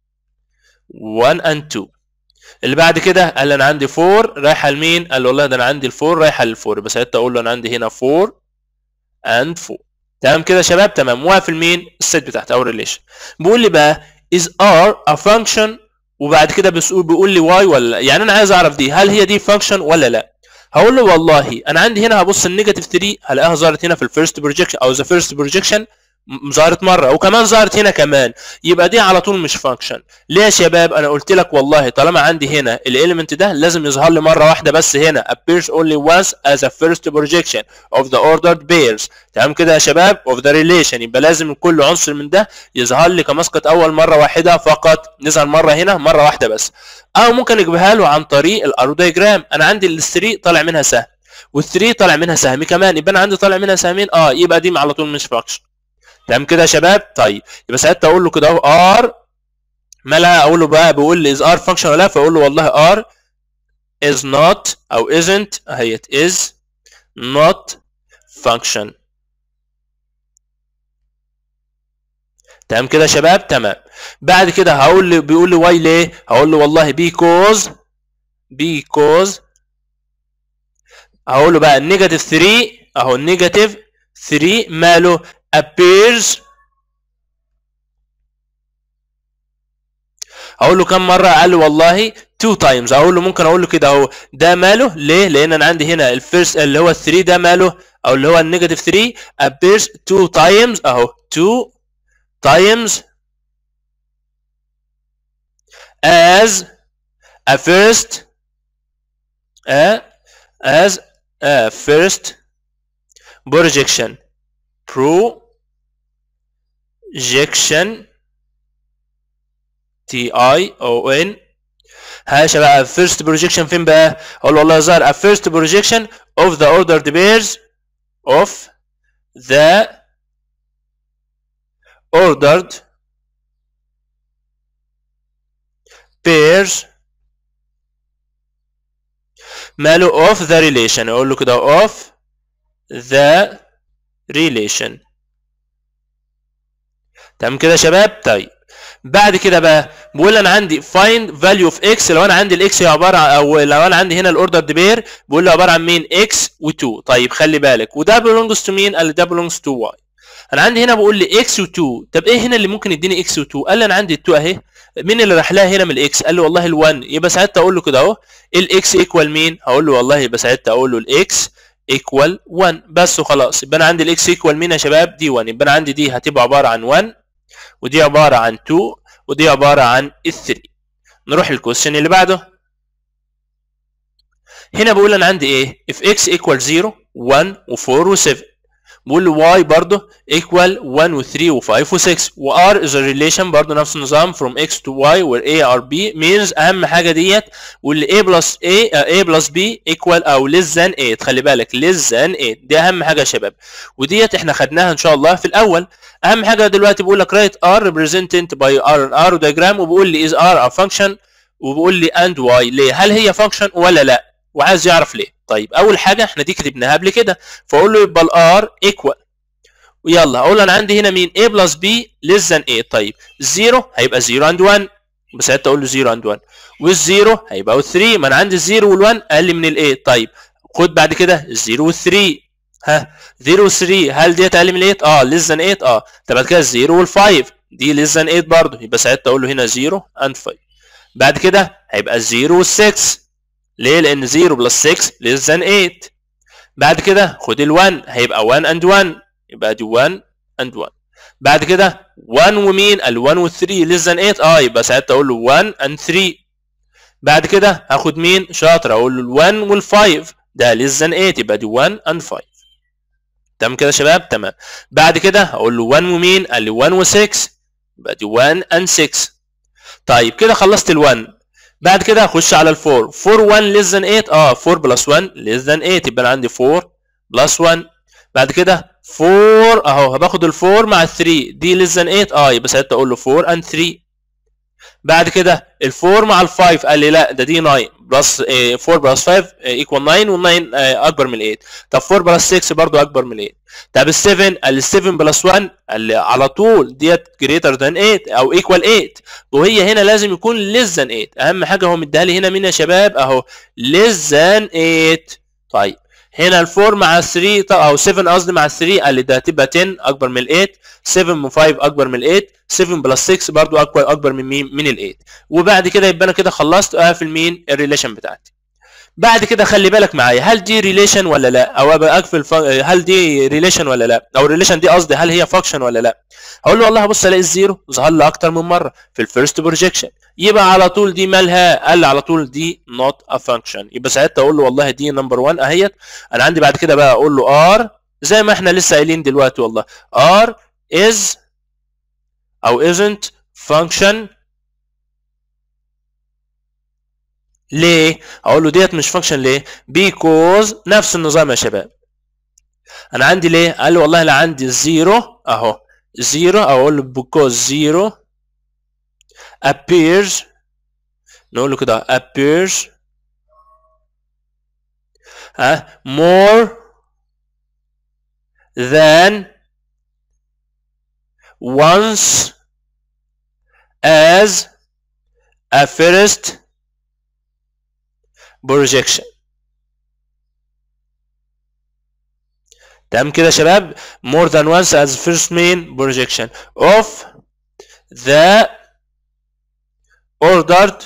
and 2. اللي بعد كده قال لي انا عندي 4 رايحه لمين؟ قال له والله ده انا عندي ال4 رايحه لل4، يبقى ساعتها اقول له انا عندي هنا 4 and 4. تمام كده يا شباب؟ تمام. واقفل مين؟ الست بتاعت او ريليشن. بيقول لي بقى is r a function، وبعد كده بيقول لي y ولا لا، يعني انا عايز اعرف دي هل هي دي فانكشن ولا لا. هقول له والله انا عندي هنا هبص النيجاتيف 3 هلاقيها ظهرت هنا في الفيرست بروجيكشن او ذا فيرست بروجيكشن، ظهرت مره وكمان ظهرت هنا كمان، يبقى دي على طول مش فانكشن. ليه يا شباب؟ انا قلت لك والله طالما عندي هنا الاليمنت ده لازم يظهر لي مره واحده بس هنا appears only once as a first projection of the ordered pairs. تمام كده يا شباب؟ of the relation، يبقى لازم كل عنصر من ده يظهر لي كمسقط اول مره واحده فقط، نظهر مره هنا مره واحده بس. او ممكن اجيبها له عن طريق الارو دايجرام. انا عندي ال3 طالع منها سهم وال3 طالع منها سهم كمان، يبقى انا عندي طالع منها سهمين يبقى دي على طول مش فانكشن. تمام كده يا شباب؟ طيب يبقى ساعتها اقول له كده اهو ار مالها، اقول له بقى بيقول لي از ار فانكشن ولا لا، فاقول له والله ار is not او isn't اهي is not function. تمام كده يا شباب؟ تمام. بعد كده هقول له بيقول لي واي ليه؟ هقول له والله because هقول له بقى نيجاتيف 3 اهو، نيجاتيف 3 ماله appears. اقول له كم مره؟ قال لي والله 2 times. اقول له ممكن اقول له كده اهو، ده ماله ليه؟ لان انا عندي هنا الفيرست اللي هو 3 ده ماله، او اللي هو النيجاتيف 3 appears 2 times اهو، 2 times as a first as a first projection TION. ها يا شباب first projection فين بقى؟ اقول له والله ظهر a first projection of the ordered pairs of the ordered pairs ماله of the relation. اقول له كده of the relation. تمام كده يا شباب؟ طيب بعد كده بقى بقول انا عندي find value of x. لو انا عندي الاكس هي عباره عن، او لو انا عندي هنا الاوردر بير بقول له عباره عن مين؟ x و2. طيب خلي بالك، وده belongs to مين؟ قال لي ده belongs to y. انا عندي هنا بقول لي x و2. طب ايه هنا اللي ممكن يديني x و2؟ قال لي انا عندي ال2 اهي. مين اللي راح لها هنا من الاكس؟ قال لي والله ال1. يبقى ساعتها اقول له كده اهو الاكس ايكوال مين؟ هقول له والله يبقى ساعتها اقول له الاكس ايكوال 1 بس وخلاص. يبقى انا عندي الاكس ايكوال مين يا شباب؟ دي 1. يبقى انا عندي دي هتبقى عباره عن 1، ودي عباره عن 2، ودي عباره عن 3. نروح للكويستشن اللي بعده. هنا بقول انا عندي ايه؟ if x equal 0 1 و4 و7. بقول له y برضه equal 1 و3 و5 و6 و r is a relation برضه نفس النظام from x to y where a are b means اهم حاجه ديت. واللي a plus a plus b equal او less than 8. خلي بالك less than 8 دي اهم حاجه يا شباب، وديت احنا خدناها ان شاء الله في الاول. اهم حاجه دلوقتي بقول لك write r represented by r diagram، وبقول لي is r a function، وبقول لي and y ليه؟ هل هي function ولا لا؟ وعايز يعرف ليه. طيب اول حاجه احنا دي كتبناها قبل كده، فاقول له يبقى الار ايكوال، ويلا اقول له انا عندي هنا مين؟ a بلس b less than 8. طيب 0 هيبقى 0 and 1، بس انت اقول له 0 and 1، وال0 هيبقى 3. ما انا عندي ال0 وال1 اقل من ال8. طيب خد بعد كده ال0 وال3. ها 0 و3 هل ديت اقل من 8؟ less than 8. طب بعد كده ال0 وال5 دي less than 8 برضه، يبقى ساعتها اقول له هنا 0 and 5. بعد كده هيبقى ال0 وال6. ليه؟ لان 0 بلس 6 less than 8. بعد كده خد ال1 هيبقى 1 and 1، يبقى دي 1 and 1. بعد كده 1 ومين؟ ال1 وال3 less than 8. يبقى ساعتها اقول له 1 and 3. بعد كده هاخد مين؟ شاطر، اقول له ال1 وال5 ده less than 8، يبقى دي 1 and 5. تمام كده يا شباب؟ تمام. بعد كده هقول له 1 ومين؟ قال لي 1 و6، يبقى دي 1 and 6. طيب كده خلصت ال1. بعد كده هخش على ال4. 4 1 less than 8. 4 بلس 1 less than 8، يبقى انا عندي 4 بلس 1. بعد كده 4 اهو باخد ال4 مع ال3 دي less than 8. يبقى ساعتها اقول له 4 and 3. بعد كده ال4 مع ال5 قال لي لا ده دي 9 بلس 4 بلس 5 ايكوال 9، وال9 اكبر من 8. طب 4 بلس 6 برضو اكبر من 8. طب ال7 قال لي 7 بلس 1 قال لي على طول ديت جريتر ذان 8 او ايكوال 8، وهي هنا لازم يكون less than 8. اهم حاجه هو مديها لي هنا مين يا شباب؟ اهو less than 8. طيب هنا ال4 مع 3 او 7 قصدي مع 3 قال لي ده هتبقى 10 اكبر من 8، 7 من 5 اكبر من 8، 7 بلس 6 برضو اكبر من مين؟ من ال 8. وبعد كده يبقى انا كده خلصت اقفل مين؟ الريليشن بتاعتي. بعد كده خلي بالك معايا، هل دي ريليشن ولا لا؟ او ابقى اقفل هل دي ريليشن ولا لا؟ او الريليشن دي قصدي هل هي فانكشن ولا لا؟ هقول له والله هبص الاقي الزيرو ظهر لي اكتر من مره في الفيرست بروجيكشن، يبقى على طول دي مالها؟ قال لي على طول دي نوت ا فانكشن. يبقى ساعتها اقول له والله دي نمبر 1 اهيت. انا عندي بعد كده بقى اقول له ار زي ما احنا لسه قايلين دلوقتي، والله ار از او isn't function. ليه؟ اقول له ديت مش فانكشن ليه؟ because نفس النظام يا شباب. انا عندي ليه؟ قال لي والله لا عندي زيرو اهو، زيرو اقول له because زيرو appears، نقول له كده appears more than once as a first projection. تمام كده يا شباب. more than once as first main projection of the ordered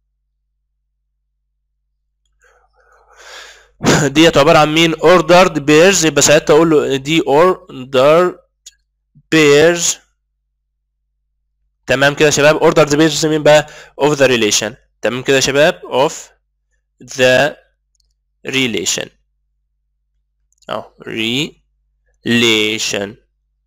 ديت عباره عن مين؟ ordered pairs. يبقى ساعتها اقول له دي ordered pairs. تمام كده يا شباب. ordered pairs مين بقى؟ of the relation. تمام كده يا شباب of the relation relation.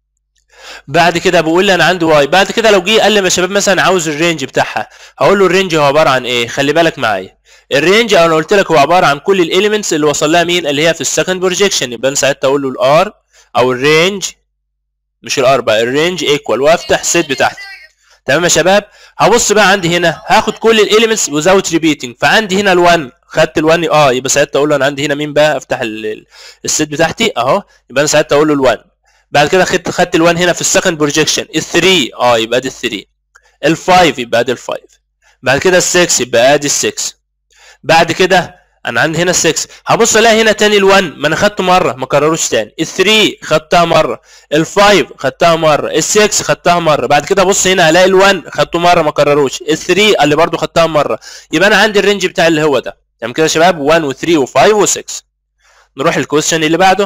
بعد كده بقول لي انا عندي واي. بعد كده لو جه قال لي يا شباب مثلا عاوز الرينج بتاعها، هقول له الرينج هو عباره عن ايه؟ خلي بالك معايا، الرينج انا قلت لك هو عباره عن كل الاليمنتس اللي وصل لها مين؟ اللي هي في السكند بروجيكشن. يبقى انا ساعتها اقول له الار او الرينج، مش الار بقى، الرينج ايكوال، وافتح السيت بتاعتي. تمام يا شباب. هبص بقى عندي هنا هاخد كل الاليمنتس وزاوت ريبيتنج، فعندي هنا ال1 خدت ال1 يبقى ساعتها اقول له انا عندي هنا مين بقى؟ افتح السيت بتاعتي اهو، يبقى انا ساعتها اقول له ال1. بعد كده خدت ال1 هنا في السكند بروجيكشن، ال3 يبقى ادي ال3، ال5 يبقى ادي ال5، بعد كده ال6 يبقى ادي ال6. بعد كده انا عندي هنا ال6، هبص الاقي هنا تاني ال1 ما انا خدته مره ما كرروش تاني، ال3 خدتها مره، ال5 خدتها مره، ال6 خدتها مره. بعد كده ابص هنا الاقي ال1 خدته مره ما كرروش، ال3 اللي برده خدتها مره. يبقى انا عندي الرينج بتاعي اللي هو ده. تمام كده يا شباب، 1 و3 و5 و6. نروح الكويستشن اللي بعده.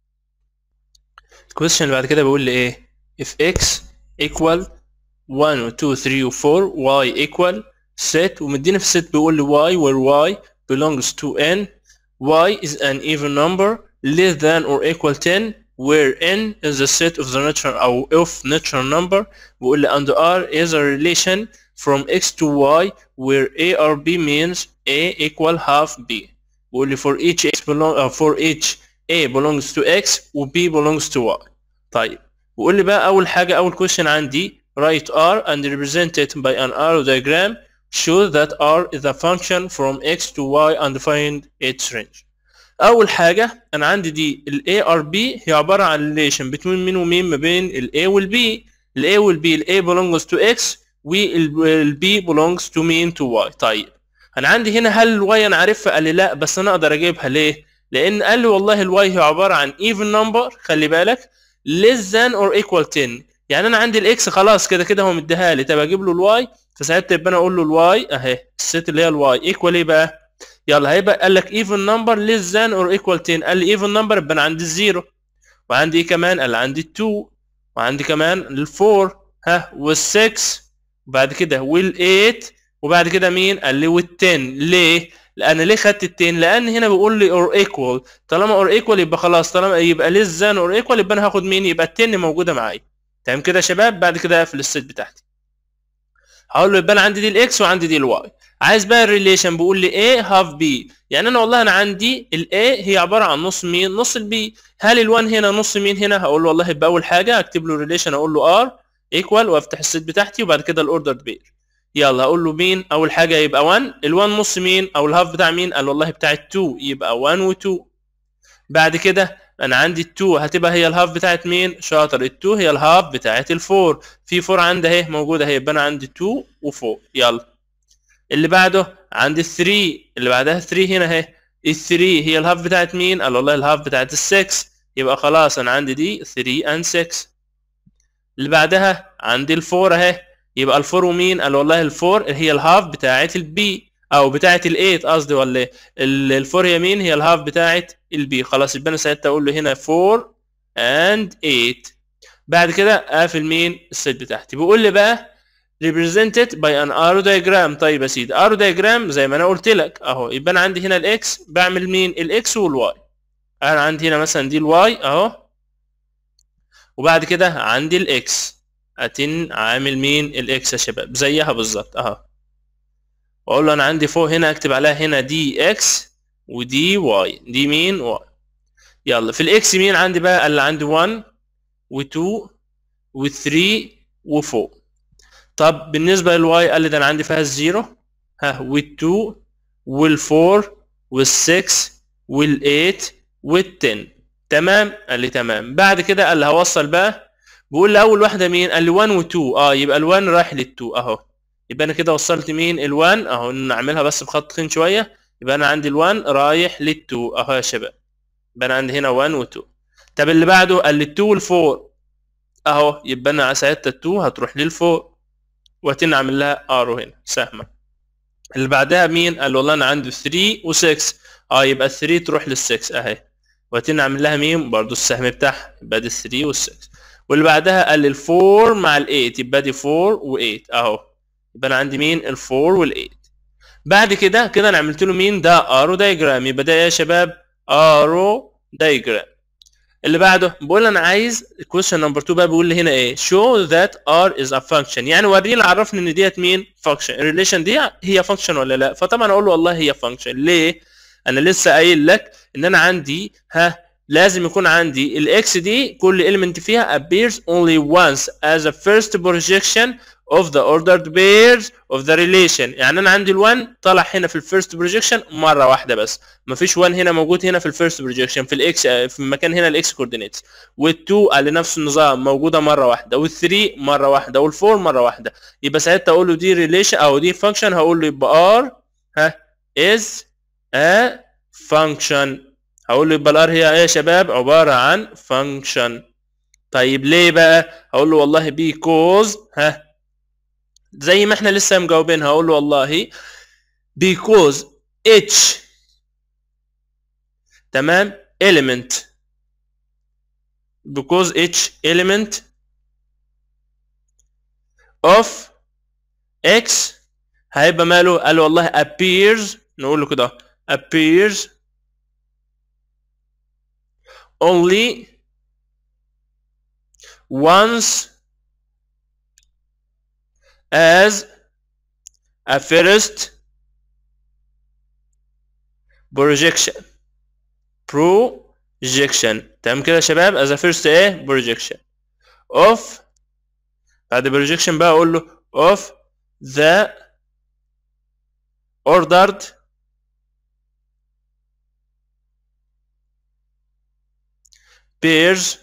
الكويستشن اللي بعد كده بيقول لي ايه؟ if x equal 1 و 2 و 3 و 4 y equal set، ومدينا في الست بيقول لي y where y belongs to n, y is an even number less than or equal 10 where n is the set of the natural أو of natural number. بيقول لي and r is a relation from x to y where a or b means a equal half b. بيقول لي for each x for each a belongs to x و b belongs to y. طيب بيقول لي بقى أول حاجة، أول question عندي write r and represent it by an arrow diagram. Show that r is a function from x to y and find its range. أول حاجة أنا عندي دي ال a or b هي عبارة عن relation between مين ومين؟ ما بين ال a وال b. ال a وال b، ال a belongs to x وال b belongs to مين؟ to y. طيب أنا عندي هنا هل ال y أنا عارفها؟ قال لي لا، بس أنا أقدر أجيبها ليه؟ لأن قال لي والله ال y هي عبارة عن even number، خلي بالك، less than or equal 10. يعني انا عندي الاكس خلاص كده كده هو مديها لي، طب اجيب له الواي، فساعتها يبقى انا اقول له الواي اهي الست اللي هي الواي ايكوال ايه بقى؟ يلا هيبقى قال لك even number less than or equal 10، قال لي even number يبقى انا عندي الزيرو، وعندي ايه كمان؟ قال عندي ال2، وعندي كمان ال4 وال6، وبعد كده وال8، وبعد كده مين؟ قال لي وال10. ليه؟ لان ليه خدت ال10؟ لان هنا بيقول لي اور ايكوال، طالما اور ايكوال يبقى خلاص، طالما يبقى ليس ذان اور ايكوال يبقى انا هاخد مين؟ يبقى ال10 موجوده معايا. تمام كده يا شباب. بعد كده اقفل الست بتاعتي، هقول له يبقى انا عندي دي الاكس وعندي دي الواي. عايز بقى الريليشن، بيقول لي A هاف B، يعني انا والله انا عندي ال A هي عباره عن نص مين؟ نص ال B. هل ال1 هنا نص مين هنا؟ هقول له والله يبقى اول حاجه اكتب له ريليشن، اقول له R ايكوال وافتح الست بتاعتي، وبعد كده الاوردرد بير. يلا هقول له مين؟ اول حاجه يبقى 1، ال1 نص مين؟ او الهاف بتاع مين؟ قال والله بتاع ال2، يبقى 1 و2. بعد كده انا عندي ال2 هتبقى هي الهاف بتاعت مين؟ شاطر، ال2 هي الهاف بتاعت ال4، في 4 عندي اهي موجوده اهي، يبقى انا عندي 2 و4. يلا اللي بعده عندي ال3 اللي بعدها 3 هنا اهي، ال3 هي الهاف بتاعت مين؟ قال والله الهاف بتاعت ال6، يبقى خلاص انا عندي دي 3 and 6. اللي بعدها عندي ال4 اهي، يبقى ال4 ومين؟ قال والله ال4 هي الهاف بتاعت البي او بتاعت ال8 قصدي، ولا ال4 هي مين؟ هي الهاف بتاعت البي. خلاص يبقى انا ساعتها اقول له هنا 4 and 8. بعد كده اقفل مين؟ الست بتاعتي. بيقول لي بقى represented by an arrow diagram. طيب يا سيدي arrow diagram زي ما انا قلت لك اهو، يبقى انا عندي هنا الاكس بعمل مين؟ الاكس والواي. انا عندي هنا مثلا دي الواي اهو، وبعد كده عندي الاكس اتن عامل مين؟ الاكس يا شباب زيها بالظبط اهو، واقول له انا عندي فوق هنا اكتب عليها هنا دي اكس ودي واي، دي مين؟ واي. يلا في الاكس مين عندي بقى؟ قال لي عندي 1 و2 و3 و4. طب بالنسبه للواي قال لي ده انا عندي فيها الزيرو وال2 وال4 وال6 وال8 وال10. تمام؟ قال لي تمام. بعد كده قال لي هوصل بقى، بيقول لي اول واحده مين؟ قال لي 1 و2، يبقى ال1 رايح لل2 اهو، يبقى انا كده وصلت مين؟ ال1 اهو، نعملها بس بخط تخين شويه، يبقى انا عندي ال1 رايح لل2 اهو يا شباب، يبقى انا عندي هنا 1 و2. طب اللي بعده قال لي 2 وال 4 اهو، يبقى انا ساعتها 2 هتروح لل 4 وهتنعمل لها ارو هنا سهمه. اللي بعدها مين؟ قال والله انا عندي 3 و6 يبقى 3 تروح لل6 اهي، وهتنعمل لها مين؟ برضو السهم بتاعها، يبقى دي 3 وال6. واللي بعدها قال لي ال4 مع ال8 يبقى دي 4 و8 اهو، يبقى انا عندي مين؟ ال4 وال8. بعد كده انا عملت له مين؟ ده ارو دايجرام، يبقى ده يا شباب ارو دايجرام. اللي بعده بقول انا عايز question نمبر 2 بقى، بيقول لي هنا ايه؟ show that r is a function، يعني وريني عرفني ان ديت مين؟ function. الريليشن دي هي function ولا لا؟ فطبعا اقول له والله هي function. ليه؟ انا لسه قايل لك ان انا عندي لازم يكون عندي الاكس دي كل element فيها appears only once as a first projection of the ordered pairs of the relation. يعني انا عندي ال1 طلع هنا في الفيرست بروجيكشن مره واحده بس، مفيش 1 هنا موجود هنا في الفيرست بروجيكشن في الاكس في مكان هنا الاكس كوردينيتس. وال2 على نفس النظام موجوده مره واحده، وال3 مره واحده، وال4 مره واحده. يبقى ساعتها اقول له دي ريليشن او دي فانكشن، هقول له يبقى ار is a function. هقول له يبقى الار هي ايه يا شباب؟ عباره عن فانكشن. طيب ليه بقى؟ هقول له والله because زي ما احنا لسه مجاوبين، هقول له والله because each تمام element because each element of x هيبقى ماله؟ قال له والله appears، نقول له كده appears only once as a first projection. تمام كده يا شباب؟ as a first ايه؟ projection of، بعد projection بقى اقول له of the ordered pairs.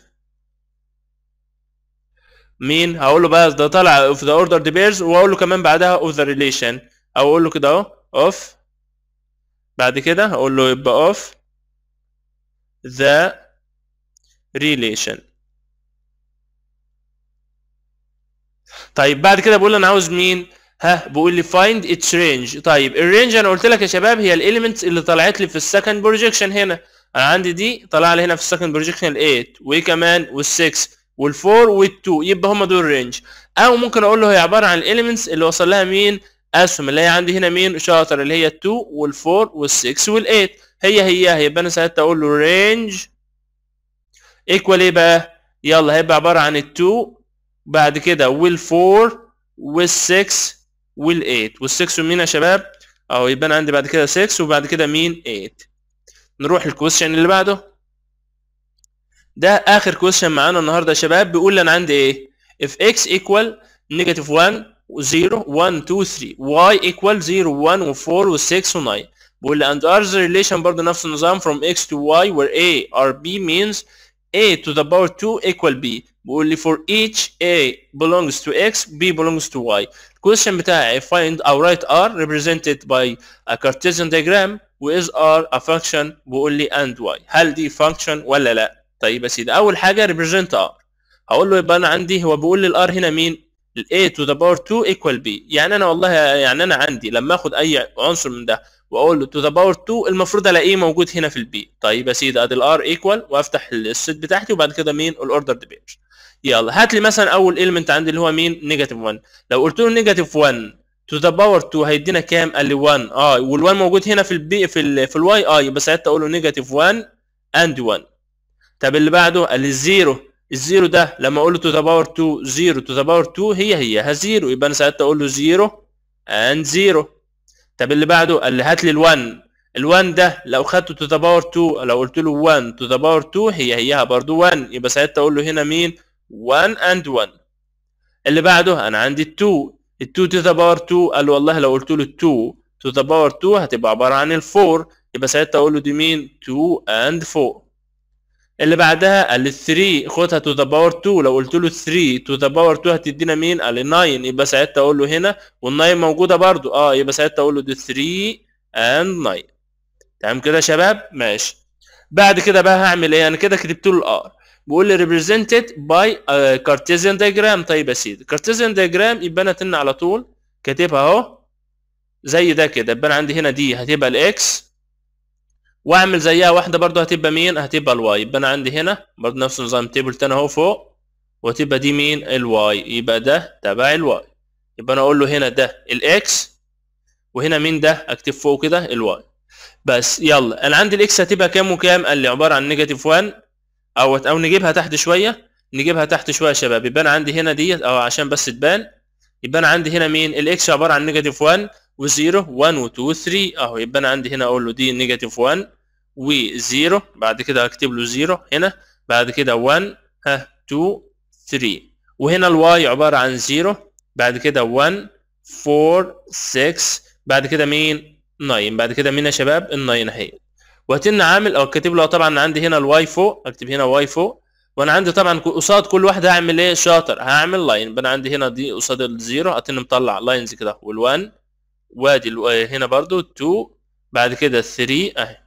مين؟ هقول له بقى ده طالع of the ordered pairs، واقول له كمان بعدها of the relation، او اقول له كده اهو of، بعد كده هقول له يبقى of the relation. طيب بعد كده بقول له انا عاوز مين؟ بقول لي find its range. طيب الرينج انا قلت لك يا شباب هي الاليمنتس اللي طلعت لي في السكند بروجيكشن. هنا انا عندي دي طلع لي هنا في السكند بروجيكشن ال8 وكمان وال6 وال4 وال2، يبقى هم دول الرينج. او ممكن اقول له هي عباره عن الاليمنتس اللي وصل لها مين؟ اسهم، اللي هي عندي هنا مين؟ شاطر، اللي هي ال2 وال4 وال6 وال8. هي يبقى انا ساعتها اقول له رينج ايكوال ايه بقى؟ يلا هيبقى عباره عن ال2 بعد كده وال4 وال6 وال8 وال6 ومين يا شباب؟ اهو، يبقى انا عندي بعد كده 6 وبعد كده مين؟ 8. نروح للكويستشن اللي بعده. ده اخر كويستشن معانا النهارده يا شباب. بيقول لي انا عندي ايه؟ if x equal negative 1 0 1 2 3 y equal 0 1 و4 و6 و9. بيقول لي and are the relation برضه نفس النظام from x to y where a or b means a to the power 2 equal b. بيقول لي for each a belongs to x b belongs to y. الكويستشن بتاعي find او write r represented by a Cartesian diagram و is r a function. بيقول لي and y، هل دي function ولا لا؟ طيب يا سيدي، اول حاجه represent r، هقول له يبقى انا عندي، هو بيقول لي الار هنا مين؟ ال a to the power 2 equal b. يعني انا والله يعني انا عندي لما اخد اي عنصر من ده واقول له to the power 2 المفروض الاقيه موجود هنا في البي. طيب يا سيدي ادي الار ايكوال، وافتح الست بتاعتي وبعد كده مين؟ الاوردرد بيرز. يلا هات لي مثلا اول element عندي اللي هو مين؟ نيجاتيف 1. لو قلت له نيجاتيف 1 to the power 2 هيدينا كام؟ قال لي 1. وال1 موجود هنا في البي في الواي، يبقى ساعتها اقول له نيجاتيف 1 and 1. طب اللي بعده قال لي الزيرو. الزيرو ده لما اقول له to the power 2 0 to the power 2 هي زيرو، يبقى انا ساعتها اقول له 0 and 0. طب اللي بعده قال لي هات لي ال1. ال1 ده لو خدته to the power 2، لو قلت له 1 to the power 2 هيها برضه 1، يبقى ساعتها اقول له هنا مين؟ 1 and 1. اللي بعده انا عندي ال2. ال2 to the power 2 قال له والله لو قلت له 2 to the power 2 هتبقى عباره عن ال4، يبقى ساعتها اقول له دي مين؟ 2 and 4. اللي بعدها قال لي 3 خدها to the power 2، لو قلت له 3 to the power 2 هتدينا مين؟ قال لي 9، يبقى ساعتها اقول له هنا وال9 موجوده برضو يبقى ساعتها اقول له دي 3 and 9. تمام كده يا شباب؟ ماشي. بعد كده بقى هعمل ايه؟ انا كده كتبت له الار. بيقول لي represented by Cartesian diagram. طيب يا سيدي Cartesian diagram يبقى انا تن على طول كاتبها اهو زي ده كده. يبقى انا عندي هنا دي هتبقى الاكس، واعمل زيها واحده برضو هتبقى مين؟ هتبقى الواي. يبقى انا عندي هنا برضو نفس النظام تيبل تاني اهو فوق، وتبقى دي مين؟ الواي. يبقى ده تبع الواي. يبقى انا اقول له هنا ده الاكس، وهنا مين ده؟ اكتب فوق كده الواي بس. يلا انا عندي الاكس هتبقى كام وكام؟ قال لي عباره عن نيجاتيف 1 او نجيبها تحت شويه، نجيبها تحت شويه يا شباب. يبقى انا عندي هنا ديت او عشان بس تبان، يبقى انا عندي هنا مين؟ الاكس عباره عن نيجاتيف 1 و0 1 و2 و3 اهو. يبقى انا عندي هنا اقول له دي نيجاتيف 1 و0، بعد كده هكتب له 0 هنا، بعد كده 1 2 3، وهنا الواي عباره عن 0، بعد كده 1 4 6، بعد كده مين؟ 9. بعد كده مين يا شباب؟ ال9 اهي. وهتن عامل او كاتب له طبعا عندي هنا الواي فوق، اكتب هنا واي فوق، وانا عندي طبعا قصاد كل واحده هعمل ايه؟ شاطر، هعمل لاين. يبقى انا عندي هنا دي قصاد الزيرو هتن مطلع لاينز كده، وال1 وادي هنا برضو 2، بعد كده 3 اهي.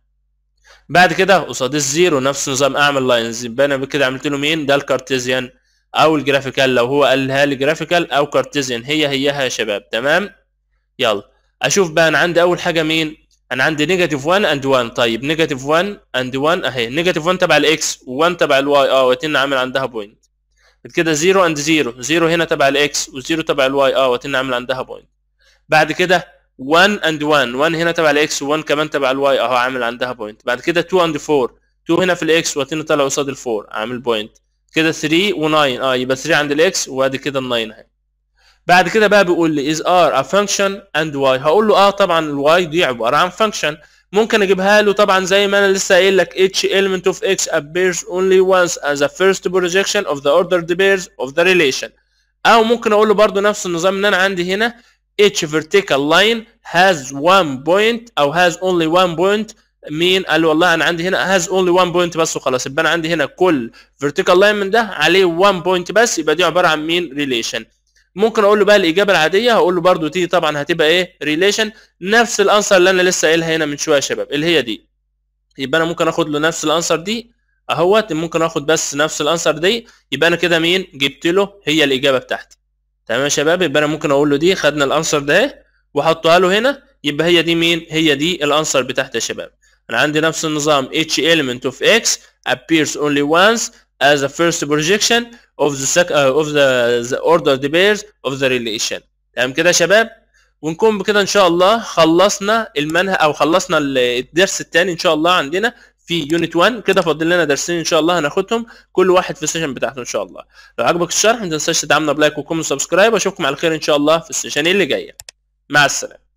بعد كده قصاد الزيرو نفس النظام اعمل لاينز. يبقى انا كده عملت له مين؟ ده الكارتيزيان او الجرافيكال، لو هو قالها لي جرافيكال او كارتيزيان هيها يا شباب. تمام. يلا اشوف بقى انا عندي اول حاجه مين؟ انا عندي نيجاتيف 1 اند 1. طيب نيجاتيف 1 اند 1 اهي، نيجاتيف 1 تبع الاكس و1 تبع الواي وتن عامل عندها بوينت. بعد كده 0 اند 0، 0 هنا تبع الاكس و0 تبع الواي وتن عامل عندها بوينت. بعد كده 1 اند 1، 1 هنا تبع الاكس و1 كمان تبع الواي اهو عامل عندها بوينت. بعد كده 2 اند 4، 2 هنا في الاكس وتن طالع قصاد ال4 عامل بوينت. كده 3 و9 يبقى 3 عند الاكس وادي كده ال9 اهي. بعد كده بقى بيقول لي is r a function and y. هقول له طبعا الواي دي عباره عن function. ممكن اجيبها له طبعا زي ما انا لسه قايل لك each element of x appears only once as a first projection of the ordered pairs of the relation. او ممكن اقول له برضو نفس النظام ان انا عندي هنا each vertical line has one point او has only one point. مين؟ قال له والله انا عندي هنا has only one point بس وخلاص. يبقى انا عندي هنا كل vertical line من ده عليه one point بس، يبقى دي عباره عن مين؟ relation. ممكن اقول له بقى الاجابه العاديه، هقول له برده دي طبعا هتبقى ايه؟ ريليشن. نفس الانسر اللي انا لسه قايلها هنا من شويه يا شباب اللي هي دي. يبقى انا ممكن اخد له نفس الانسر دي اهوت، ممكن اخد بس نفس الانسر دي. يبقى انا كده مين؟ جبت له هي الاجابه بتاعتي. تمام يا شباب. يبقى انا ممكن اقول له دي خدنا الانسر ده واحطها له هنا، يبقى هي دي مين؟ هي دي الانسر بتاعتي يا شباب. انا عندي نفس النظام each element of x appears only once as a first projection of the ordered pairs of the relation. تمام كده يا شباب. ونكون بكده ان شاء الله خلصنا المنهج او خلصنا الدرس الثاني ان شاء الله عندنا في يونت 1. كده فاضل لنا درسين ان شاء الله هناخدهم كل واحد في السيشن بتاعته ان شاء الله. لو عجبك الشرح ما تنساش تدعمنا بلايك وكومنت وسبسكرايب، واشوفكم على خير ان شاء الله في السيشن اللي جايه. مع السلامه.